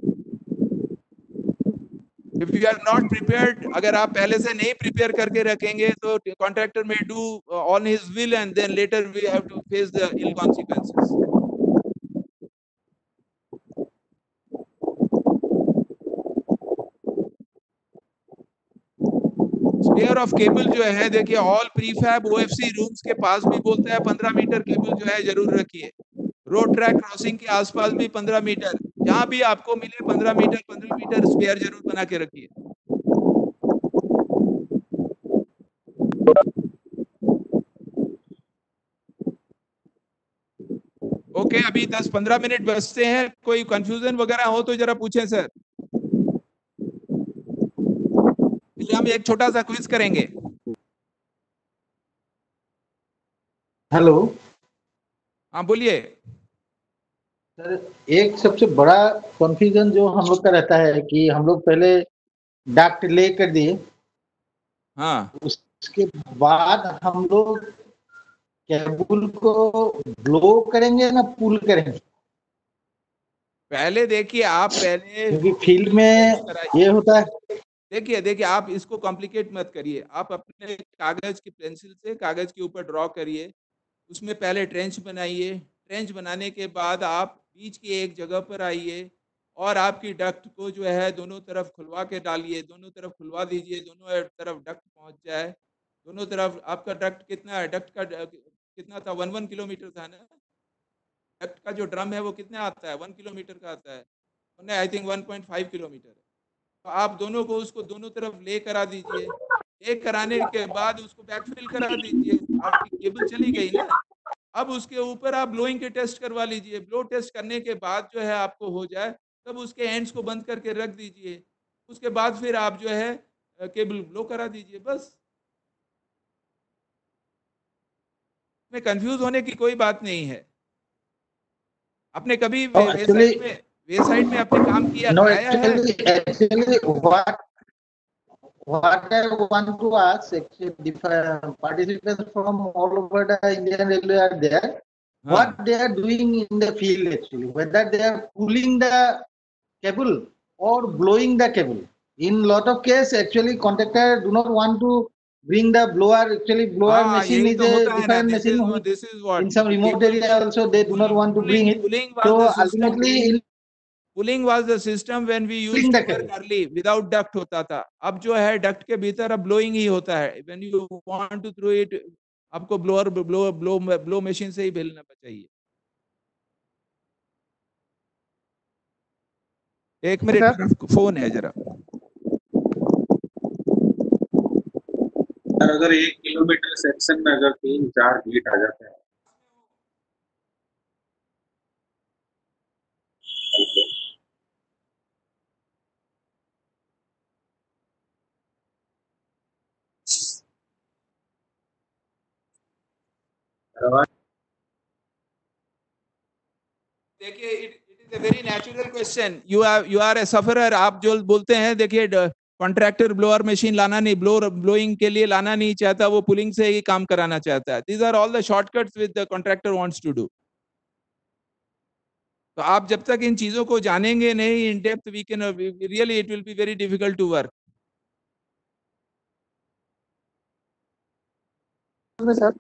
[SPEAKER 2] If you are not prepared, अगर आप पहले से नहीं prepare करके रखेंगे तो contractor may do on his will and then later we have to face the ill consequences. Spare of cable जो है देखिए, ऑल प्रीफैब ओएफसी रूम्स के पास भी बोलता है 15 मीटर केबल जो है जरूर रखिए। रोड ट्रैक क्रॉसिंग के आसपास भी 15 मीटर, जहां भी आपको मिले 15 मीटर स्पेयर जरूर बना के रखिए। ओके, अभी 10-15 मिनट बचते हैं, कोई कंफ्यूजन वगैरह हो तो जरा पूछें सर। हम एक छोटा सा क्विज करेंगे।
[SPEAKER 8] हेलो,
[SPEAKER 2] हाँ बोलिए
[SPEAKER 8] सर। एक सबसे बड़ा कंफ्यूजन जो हम लोग का रहता है कि हम लोग पहले डक्ट ले कर दिए,
[SPEAKER 2] हाँ,
[SPEAKER 8] उसके बाद हम लोग केबल को ब्लो करेंगे ना पुल करेंगे?
[SPEAKER 2] पहले देखिए, आप पहले
[SPEAKER 8] क्योंकि फील्ड में ये होता है।
[SPEAKER 2] देखिए आप इसको कॉम्प्लिकेट मत करिए। आप अपने कागज की पेंसिल से कागज के ऊपर ड्रॉ करिए, उसमें पहले ट्रेंच बनाइए। ट्रेंच बनाने के बाद आप बीच की एक जगह पर आइए और आपकी डक्ट को जो है दोनों तरफ खुलवा के डालिए, दोनों तरफ खुलवा दीजिए, दोनों तरफ डक्ट पहुंच जाए। दोनों तरफ आपका डक्ट कितना है, डक्ट का कितना था, 1 किलोमीटर था ना। डक्ट का जो ड्रम है वो कितना आता है, 1 किलोमीटर का आता है, आई थिंक 1.5 किलोमीटर है। तो आप दोनों को उसको दोनों तरफ ले करा दीजिए। ले कराने के बाद उसको बैकफिल करा दीजिए। आपकी केबल चली गई ना, अब उसके ऊपर आप ब्लोइंग के टेस्ट करवा लीजिए। ब्लो टेस्ट करने के बाद जो है आपको हो जाए, तब उसके एंड्स को बंद करके रख दीजिए। उसके बाद फिर आप जो है केबल ब्लो करा दीजिए, बस। में कंफ्यूज होने की कोई बात नहीं है। आपने कभी वेसाइड में अपने काम किया?
[SPEAKER 8] No, actually, what I want to ask, actually, participants from all over the Indian Railway are there. What they are doing in the field actually, whether they are pulling the cable or blowing the cable. In lot of case, actually, contractor do not want to bring the blower. Actually, blower machine
[SPEAKER 2] यही
[SPEAKER 8] is
[SPEAKER 2] तो
[SPEAKER 8] a
[SPEAKER 2] होता है ना,
[SPEAKER 8] different machine.
[SPEAKER 2] this is what
[SPEAKER 8] In some remote area also, they do not want to bring it. So ultimately,
[SPEAKER 2] pulling was the system when we used to work early without duct होता था. अब जो है duct के भीतर अब blowing ही होता है. When you want to throw it, आपको ब्लो मशीन से ही भेजना चाहिए. एक मिनट, फोन है जरा.
[SPEAKER 3] अगर 1 किलोमीटर सेक्शन में अगर 3-4 गेट आ जाते हैं
[SPEAKER 2] देखिए, it is a very natural question. You are a sufferer. आप जो बोलते हैं, देखिए कॉन्ट्रैक्टर ब्लोअर मशीन लाना नहीं, ब्लोइंग के लिए लाना नहीं चाहता, वो पुलिंग से ही काम कराना चाहता है. These are all the shortcuts with the contractor wants to do. तो आप जब तक इन चीजों को जानेंगे नहीं in depth, we can really, it will be very difficult to work.
[SPEAKER 5] Sir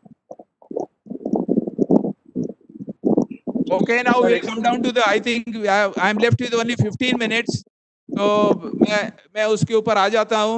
[SPEAKER 2] Okay, now we'll come down to the, I think I'm left with only 15 minutes. तो मैं उसके ऊपर आ जाता हूँ.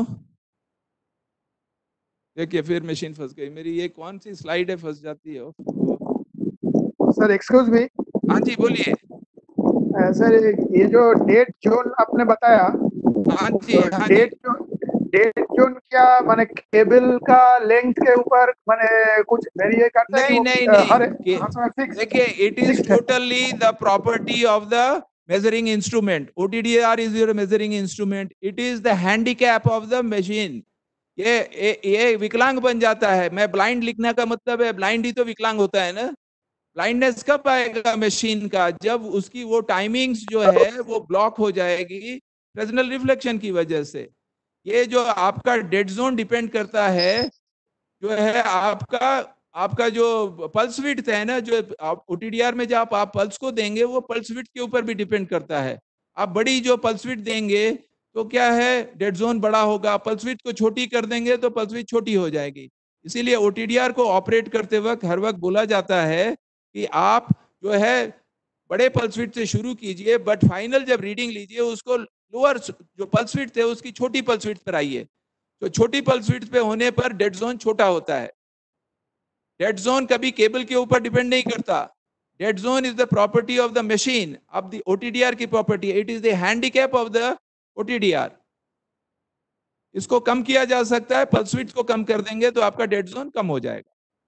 [SPEAKER 2] देखिए फिर मशीन फंस गई मेरी. ये कौन सी स्लाइड है, फंस जाती है.
[SPEAKER 5] Sir excuse me.
[SPEAKER 2] हाँ जी बोलिए.
[SPEAKER 5] सर ये जो डेड जोन आपने बताया,
[SPEAKER 2] हाँ जी,
[SPEAKER 5] डेड जोन क्या माने केबल का लेंथ के ऊपर माने कुछ वेरी करता है?
[SPEAKER 2] नहीं. देखिए, it is totally the property of the measuring instrument. OTDR is your measuring instrument. It is the handicap of the machine. ये विकलांग बन जाता है. मैं ब्लाइंड लिखने का मतलब है, ब्लाइंड ही तो विकलांग होता है ना. ब्लाइंडनेस कब आएगा मशीन का? जब उसकी वो टाइमिंग्स जो है वो ब्लॉक हो जाएगी फ्रेस्नेल रिफ्लेक्शन की वजह से. ये जो आपका डेड जोन डिपेंड करता है, जो है आपका जो पल्स विड्थ है ना, जो आप OTDR में जब आप पल्स को देंगे, वो पल्स विड्थ के ऊपर भी डिपेंड करता है. आप बड़ी जो पल्स विड्थ देंगे तो क्या है, डेड जोन बड़ा होगा. पल्स विड्थ को छोटी कर देंगे तो पल्स विड्थ छोटी हो जाएगी. इसीलिए OTDR को ऑपरेट करते वक्त हर वक्त बोला जाता है कि आप जो है बड़े पल्स विड्थ से शुरू कीजिए, बट फाइनल जब रीडिंग लीजिए उसको लोअर जो पल्स विड्थ है उसकी छोटी पल्स विड्थ पर आइए. तो छोटी पल्स विड्थ पे होने पर डेड जोन छोटा होता है. डेड जोन कभी केबल के ऊपर डिपेंड नहीं करता. Dead zone is the property of the machine, of the OTDR की प्रॉपर्टी. It is the handicap of the OTDR. इसको कम किया जा सकता है. पल्स विड्थ को कम कर देंगे तो आपका डेड जोन कम हो जाएगा.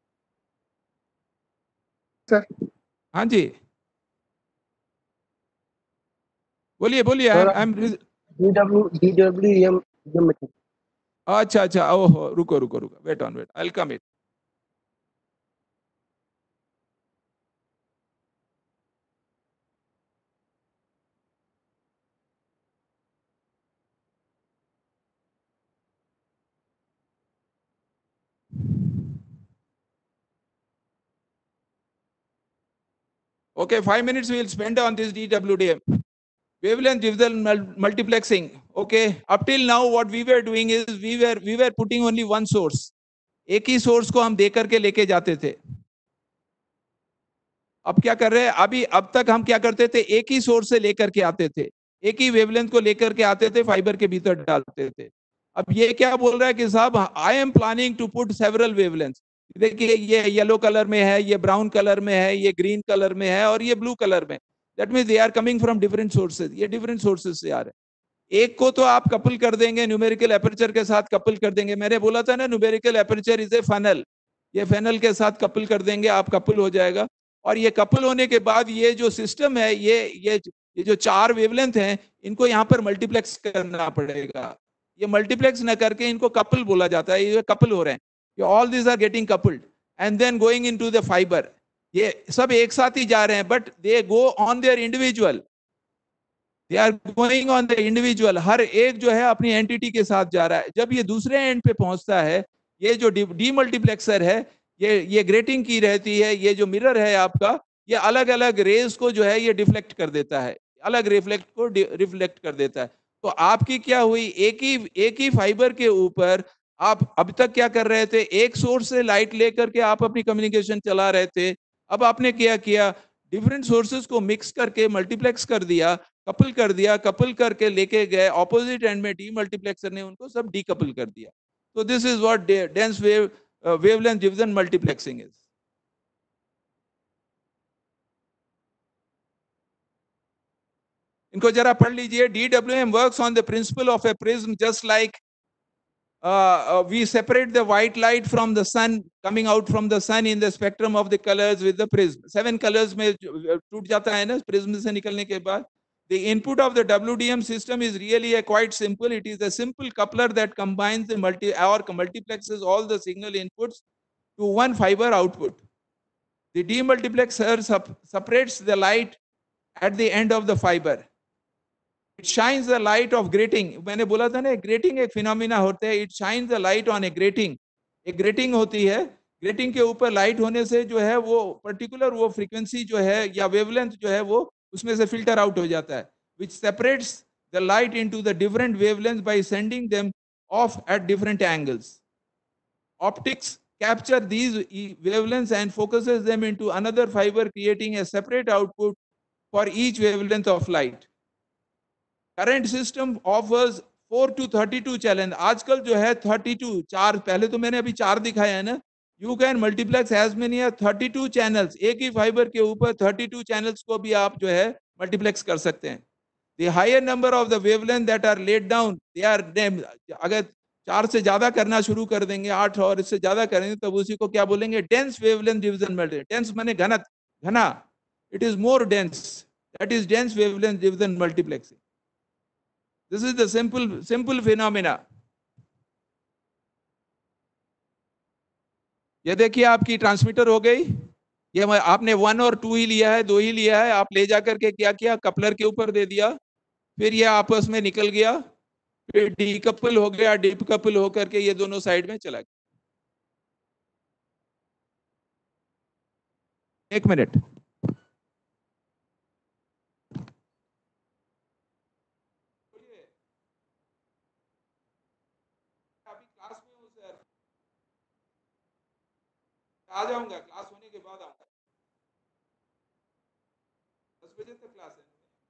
[SPEAKER 5] सर
[SPEAKER 2] हाँ जी बोलिए. I am
[SPEAKER 9] DWEM.
[SPEAKER 2] अच्छा. ओहो, रुको. Wait, I will come it. Okay, 5 minutes we will spend on this DWDM. Wavelength division multiplexing. Okay, up till now what we were doing is we were putting only one source. एक ही source को हम दे करके लेके जाते थे. अब क्या कर रहे हैं, अब तक हम क्या करते थे, एक ही सोर्स से लेकर के आते थे, एक ही वेवलेंथ को लेकर के आते थे, फाइबर के भीतर डालते थे. अब ये क्या बोल रहा है कि साहब I am planning to put several wavelengths. देखिए ये येलो कलर में है, ये ब्राउन कलर में है, ये ग्रीन कलर में है और ये ब्लू कलर में. That means they are coming from different sources. ये डिफरेंट सोर्सेज से आ रहे हैं. एक को तो आप कपल कर देंगे, न्यूमेरिकल एपर्चर के साथ कपल कर देंगे. मैंने बोला था ना, numerical aperture is a funnel. ये फनल के साथ कपल कर देंगे, आप कपल हो जाएगा. और ये कपल होने के बाद ये जो सिस्टम है, ये जो 4 वेवलेंथ हैं, इनको यहाँ पर मल्टीप्लेक्स करना पड़ेगा. ये मल्टीप्लेक्स न करके इनको कपल बोला जाता है. ये कपल हो रहे हैं. All these are getting coupled and then going into the fiber. ये सब एक साथ ही जा रहे हैं, but they go on their individual. They are going on the individual. हर एक जो है अपनी एंटिटी के साथ जा रहा है. जब ये दूसरे एंड पे पहुंचता है, ये जो डीमल्टीप्लेक्सर है, ये ग्रेटिंग की रहती है. ये जो मिरर है आपका, ये अलग अलग रेज को जो है ये डिफ्लेक्ट कर देता है, अलग रिफ्लेक्ट को रिफ्लेक्ट कर देता है. तो आपकी क्या हुई, एक ही फाइबर के ऊपर आप अब तक क्या कर रहे थे, एक सोर्स से लाइट लेकर के आप अपनी कम्युनिकेशन चला रहे थे। अब आपने क्या किया, डिफरेंट सोर्सेज को मिक्स करके मल्टीप्लेक्स कर दिया, कपल कर दिया, कपल करके लेके गए ऑपोजिट एंड में, डीमल्टीप्लेक्सर ने उनको सब डीकपल कर दिया। तो this is what dense wavelength division multiplexing is. इनको जरा पढ़ लीजिए। DWM works on the principle of a prism, just like we separate the white light from the sun, coming out from the sun in the spectrum of the colors with the prism. 7 colors में टूट जाता है ना prism से निकलने के बाद। The input of the WDM system is really quite simple. It is a simple coupler that combines the multiplexes all the signal inputs to one fiber output. The demultiplexer separates the light at the end of the fiber. It shines the light of grating. मैंने बोला था ना, grating एक phenomena होता है। It shines the light on a grating. एक grating होती है, grating के ऊपर लाइट होने से जो है वो पर्टिकुलर वो फ्रीक्वेंसी जो है या वेवलेंथ जो है वो उसमें से फिल्टर आउट हो जाता है, which separates the light into the different wavelengths by sending them off at different angles. Optics capture these wavelengths and focuses them into another fiber, creating a separate output for each wavelength of light. Current system offers 4 to 32 channel. आजकल जो है 32 4, पहले तो मैंने अभी 4 दिखाया है ना। You can multiplex as many as 32 channels. एक ही फाइबर के ऊपर 32 चैनल्स को भी आप जो है मल्टीप्लेक्स कर सकते हैं। The higher number of the wavelength that are laid down, they are named। अगर 4 से ज्यादा करना शुरू कर देंगे, 8 और इससे ज्यादा करेंगे, तब उसी को क्या बोलेंगे, dense wavelength division multiplexing। dense माने घना, it is more dense, that is dense wavelength division multiplexing। This is the simple phenomena। ये देखिए आपकी ट्रांसमीटर हो गई। ये आपने 1 और 2 ही लिया है, 2 ही लिया है। आप ले जाकर के क्या किया, कपलर के ऊपर दे दिया, फिर ये आपस में निकल गया, फिर डीकपल हो गया, डीकपल होकर के ये दोनों साइड में चला गया। 1 मिनट। आ जाऊंगा, क्लास होने के बाद आऊंगा। 10 बजे तक क्लास है।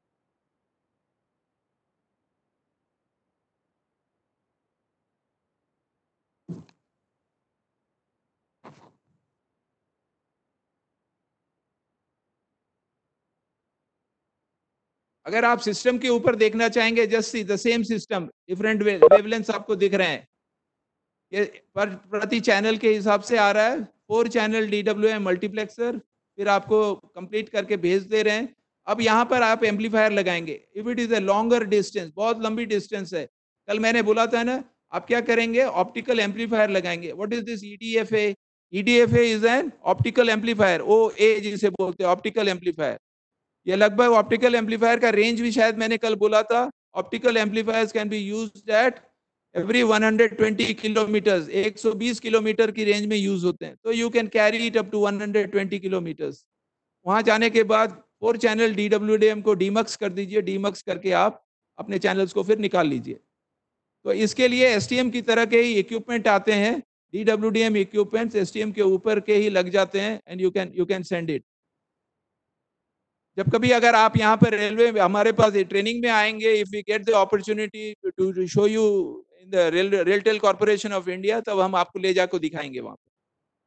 [SPEAKER 2] अगर आप सिस्टम के ऊपर देखना चाहेंगे, just see the same system, different wavelengths आपको दिख रहे हैं। ये प्रति चैनल के हिसाब से आ रहा है। 4 चैनल DWM मल्टीप्लेक्सर, फिर आपको कंप्लीट करके भेज दे रहे हैं। अब यहाँ पर आप एम्पलीफायर लगाएंगे। If it is a longer distance, बहुत लंबी डिस्टेंस है, कल मैंने बोला था ना, आप क्या करेंगे, ऑप्टिकल एम्पलीफायर लगाएंगे। What is this EDFA? EDFA is an optical amplifier, OA जिसे बोलते हैं, ऑप्टिकल एम्पलीफायर। ये लगभग ऑप्टिकल एम्पलीफायर का रेंज भी शायद मैंने कल बोला था, optical amplifiers can be used at every 120 kilometre, 120 kilometre की रेंज में यूज होते हैं। तो you can carry it up to 120 kilometres. वहां जाने के बाद 4 चैनल DWDM को डीमक्स कर दीजिए, डीमक्स करके आप अपने चैनल्स को फिर निकाल लीजिए। तो इसके लिए STM की तरह के ही इक्विपमेंट आते हैं, DWDM इक्विपमेंट्स STM के ऊपर के ही लग जाते हैं, and you can send it. जब कभी अगर आप यहाँ पर रेलवे में हमारे पास ट्रेनिंग में आएंगे, if we get the opportunity to show you in the RailTel corporation of India, तब हम आपको ले जाकर दिखाएंगे वहां पर।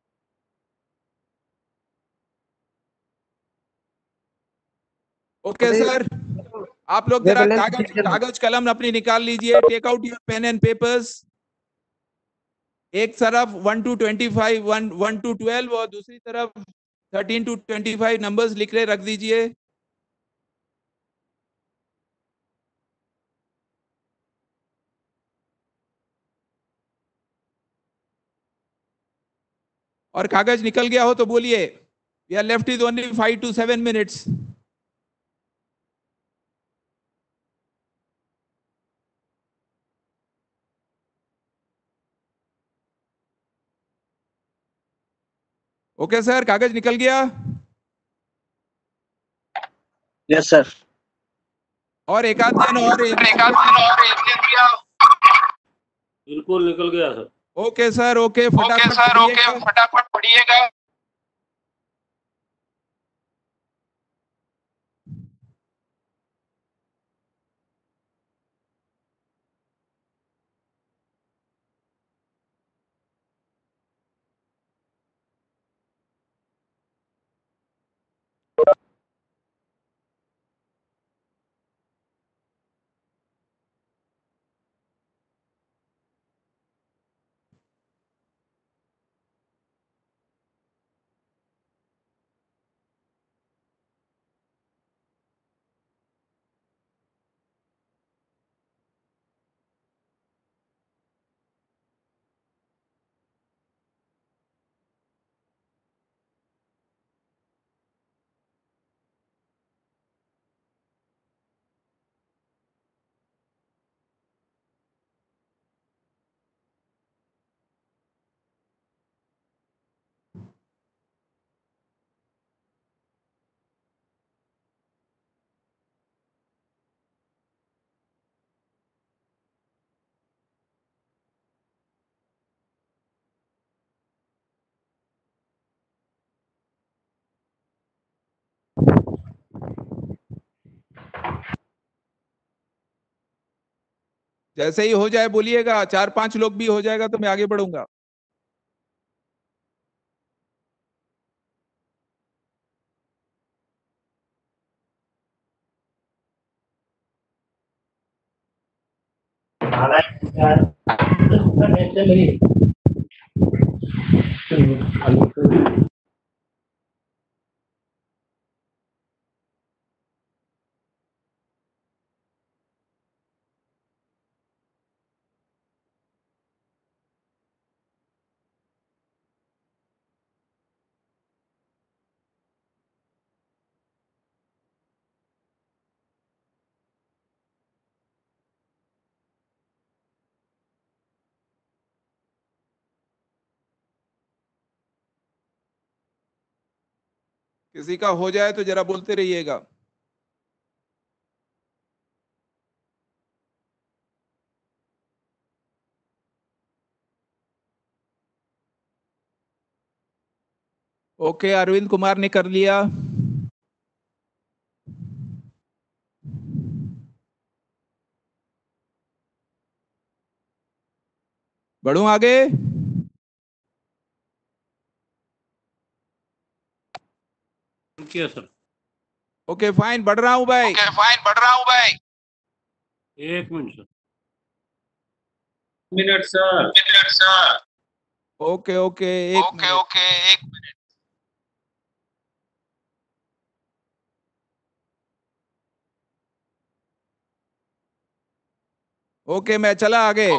[SPEAKER 2] ओके सर, आप लोग जरा कागज कलम अपनी निकाल लीजिए। Take out your pen and papers. एक तरफ 1 to 25, 1 to 12 और दूसरी तरफ 13 to 25 नंबर्स लिख रहे रख दीजिए। और कागज निकल गया हो तो बोलिए। We are left is only 5 to 7 minutes। Okay sir, कागज निकल गया?
[SPEAKER 7] Yes sir.
[SPEAKER 2] और एकाध दिन और
[SPEAKER 10] बिल्कुल निकल गया सर।
[SPEAKER 2] ओके सर, ओके
[SPEAKER 3] फटाफट पढ़िएगा।
[SPEAKER 2] जैसे ही हो जाए बोलिएगा, 4-5 लोग भी हो जाएगा तो मैं आगे बढ़ूंगा। किसी का हो जाए तो जरा बोलते रहिएगा। ओके, अरविंद कुमार ने कर लिया। बढ़ूं आगे?
[SPEAKER 10] सर।
[SPEAKER 2] ओके फाइन, बढ़ रहा हूं भाई।
[SPEAKER 10] एक minute sir.
[SPEAKER 3] Minute sir.
[SPEAKER 2] Okay okay, एक मिनट। ओके, मैं चला आगे।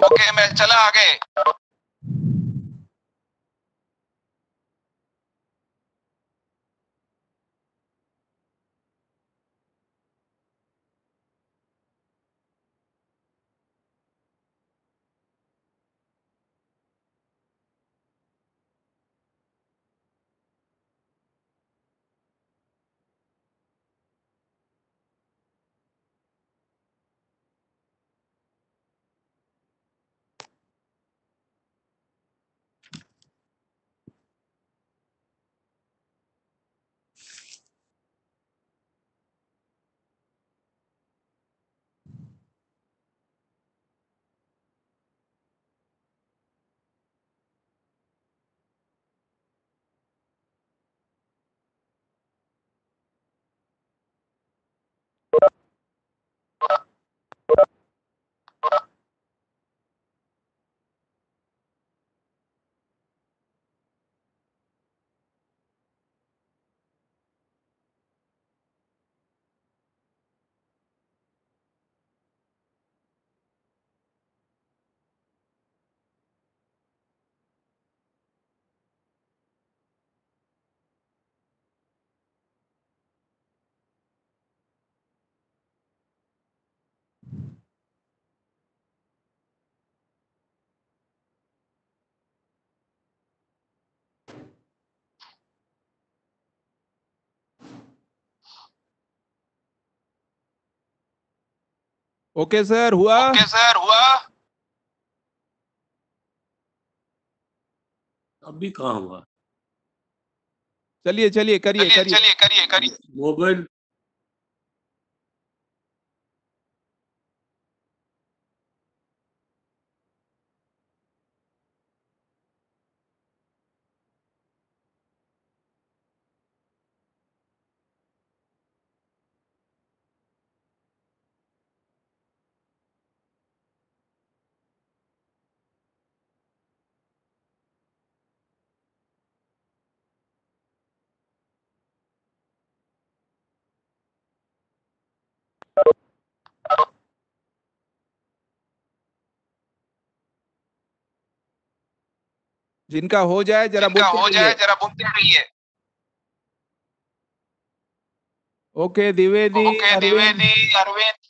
[SPEAKER 2] ओके सर, हुआ?
[SPEAKER 10] अभी कहाँ हुआ?
[SPEAKER 2] चलिए चलिए करिए
[SPEAKER 10] मोबाइल
[SPEAKER 2] जिनका हो जाए जरा बोलते रहिए। ओके द्विवेदी, अरविंद।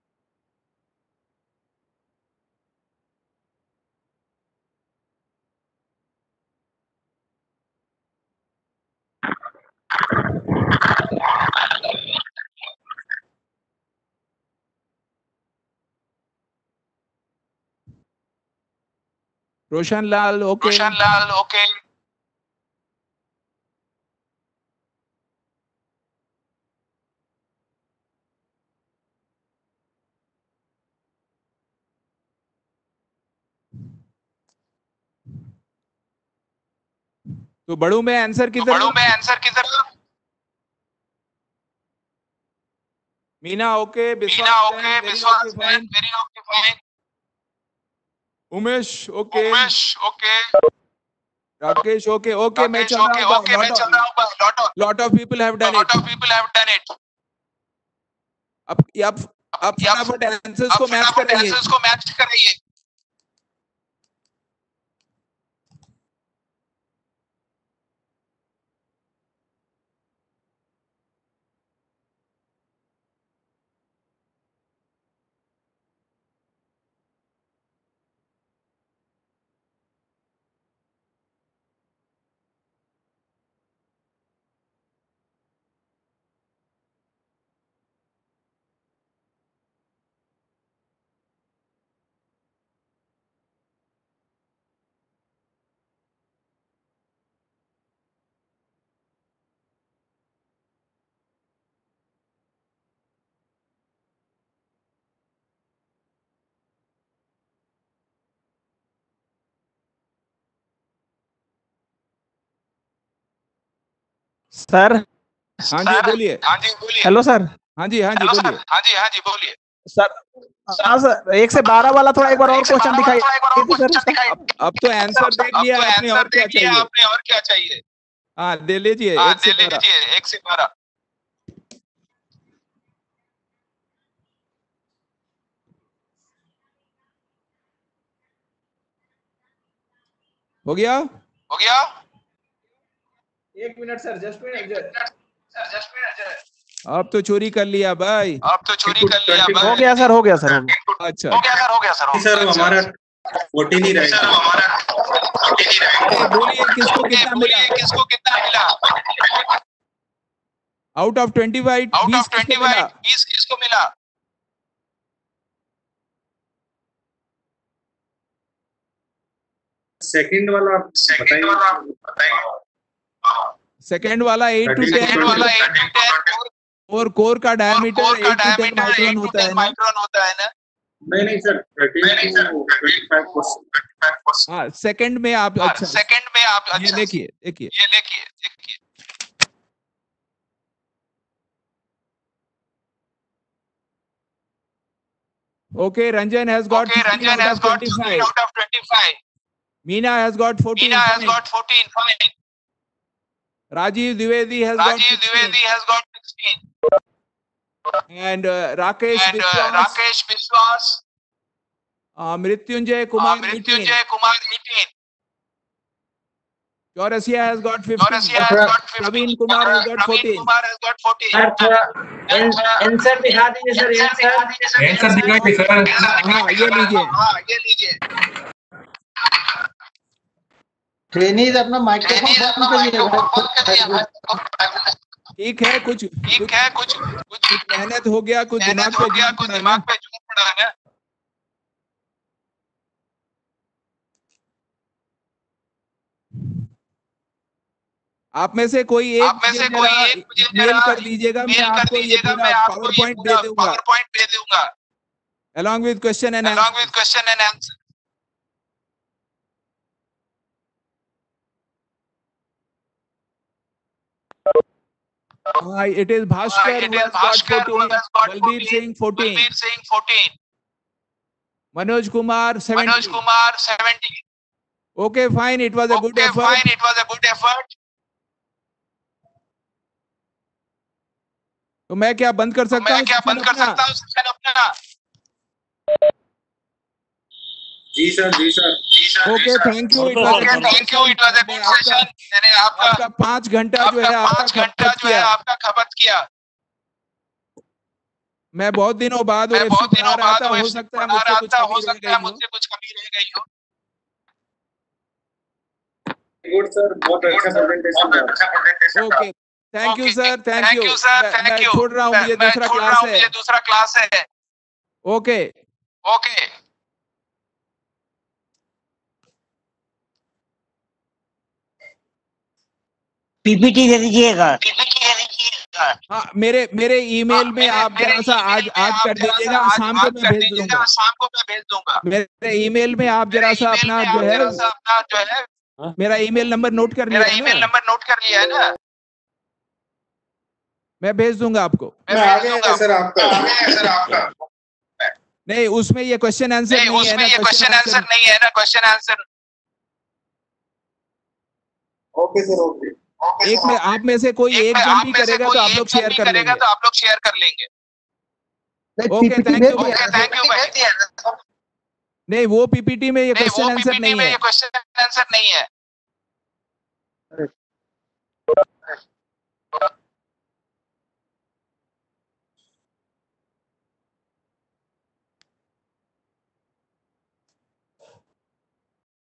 [SPEAKER 2] रोशन लाल ओके। तो बड़ू में आंसर किधर? Meena okay, Vishwas very fine. Umesh okay. Rakesh okay मैं चल रहा हूँ। Lot of people have done it. अब फटाफट आंसर्स को मैच कर रही है।
[SPEAKER 11] सर।
[SPEAKER 2] हाँ जी बोलिए।
[SPEAKER 11] Hello sir.
[SPEAKER 2] हाँ जी बोलिए।
[SPEAKER 11] सर हाँ सर 1 से 12 वाला थोड़ा एक बार और क्वेश्चन दिखाइए।
[SPEAKER 2] अब तो आंसर देख लिया आपने, और क्या चाहिए? हाँ दे लीजिए 1 से 12। हो गया?
[SPEAKER 11] 1 मिनट सर, जस्ट मिनट।
[SPEAKER 2] अब तो चोरी कर लिया भाई।
[SPEAKER 11] हो गया सर।
[SPEAKER 2] अच्छा
[SPEAKER 3] सर हमारा 14 ही रहेगा।
[SPEAKER 2] बोलिए किसको कितना मिला? आउट ऑफ 25 20 किसको मिला?
[SPEAKER 3] सेकंड वाला बताइए।
[SPEAKER 2] सेकंड वाला 8 to 10 और कोर का डायमीटर 8 to 10 माइक्रोन होता है ना?
[SPEAKER 3] नहीं सर 25%।
[SPEAKER 2] हाँ सेकंड में आप अच्छा ये देखिए Okay, Ranjan has got 15 out of 25. Meena has got 14. Fine. Rajiv Dwivedi has got 16. And Rakesh Biswas. Mrityunjay Kumar 18. Chaurasia has got 15. Praveen Kumar has got 14.
[SPEAKER 3] Answer दिखा दीजिए सर।
[SPEAKER 2] आंसर दिखाइए sir. हाँ ये लीजिए।
[SPEAKER 8] ट्रेनीज अपना microphone बंद करिए।
[SPEAKER 2] ठीक है कुछ मेहनत हो गया, कुछ दिमाग पे जोर पड़ा है। आप में से कोई एक मेल कर लीजिएगा, मैं आपको ये पूरा पावर पॉइंट दे दूंगा along with question and answer. It is Bhaskar who has got 14, Balbir Singh 14, Manoj Kumar 17. Okay, fine. It was a good effort. तो मैं क्या बंद कर सकता हूँ सेशन अपना?
[SPEAKER 3] जी sir.
[SPEAKER 2] Okay, thank you. It was a good session. मैंने आपका 5 घंटा जो है आपका खपत किया। मैं बहुत दिनों बाद हो सकता है मुझसे कुछ कमी रह गई हो।
[SPEAKER 3] गुड सर, बहुत अच्छा presentation.
[SPEAKER 2] Okay, thank you sir, thank you. मैं छोड़ रहा हूँ, मुझे दूसरा क्लास है। ओके।
[SPEAKER 7] पीपीटी दे दीजिएगा।
[SPEAKER 2] हाँ, मेरे ईमेल में आप जरा सा आज कर दीजिएगा, शाम को मैं भेज दूंगा। मेरे ईमेल में आप जरा सा अपना जो है मेरा ईमेल नंबर नोट कर लिया है ना? मैं भेज दूंगा आपको।
[SPEAKER 3] सर आपका
[SPEAKER 2] नहीं, उसमें ये क्वेश्चन आंसर नहीं है ना, question answer.
[SPEAKER 3] Okay sir, okay.
[SPEAKER 2] एक में आप में से कोई एक जन भी करेगा तो आप लोग शेयर कर लेंगे। Okay, thank you. नहीं, वो पीपीटी में ये क्वेश्चन आंसर नहीं है।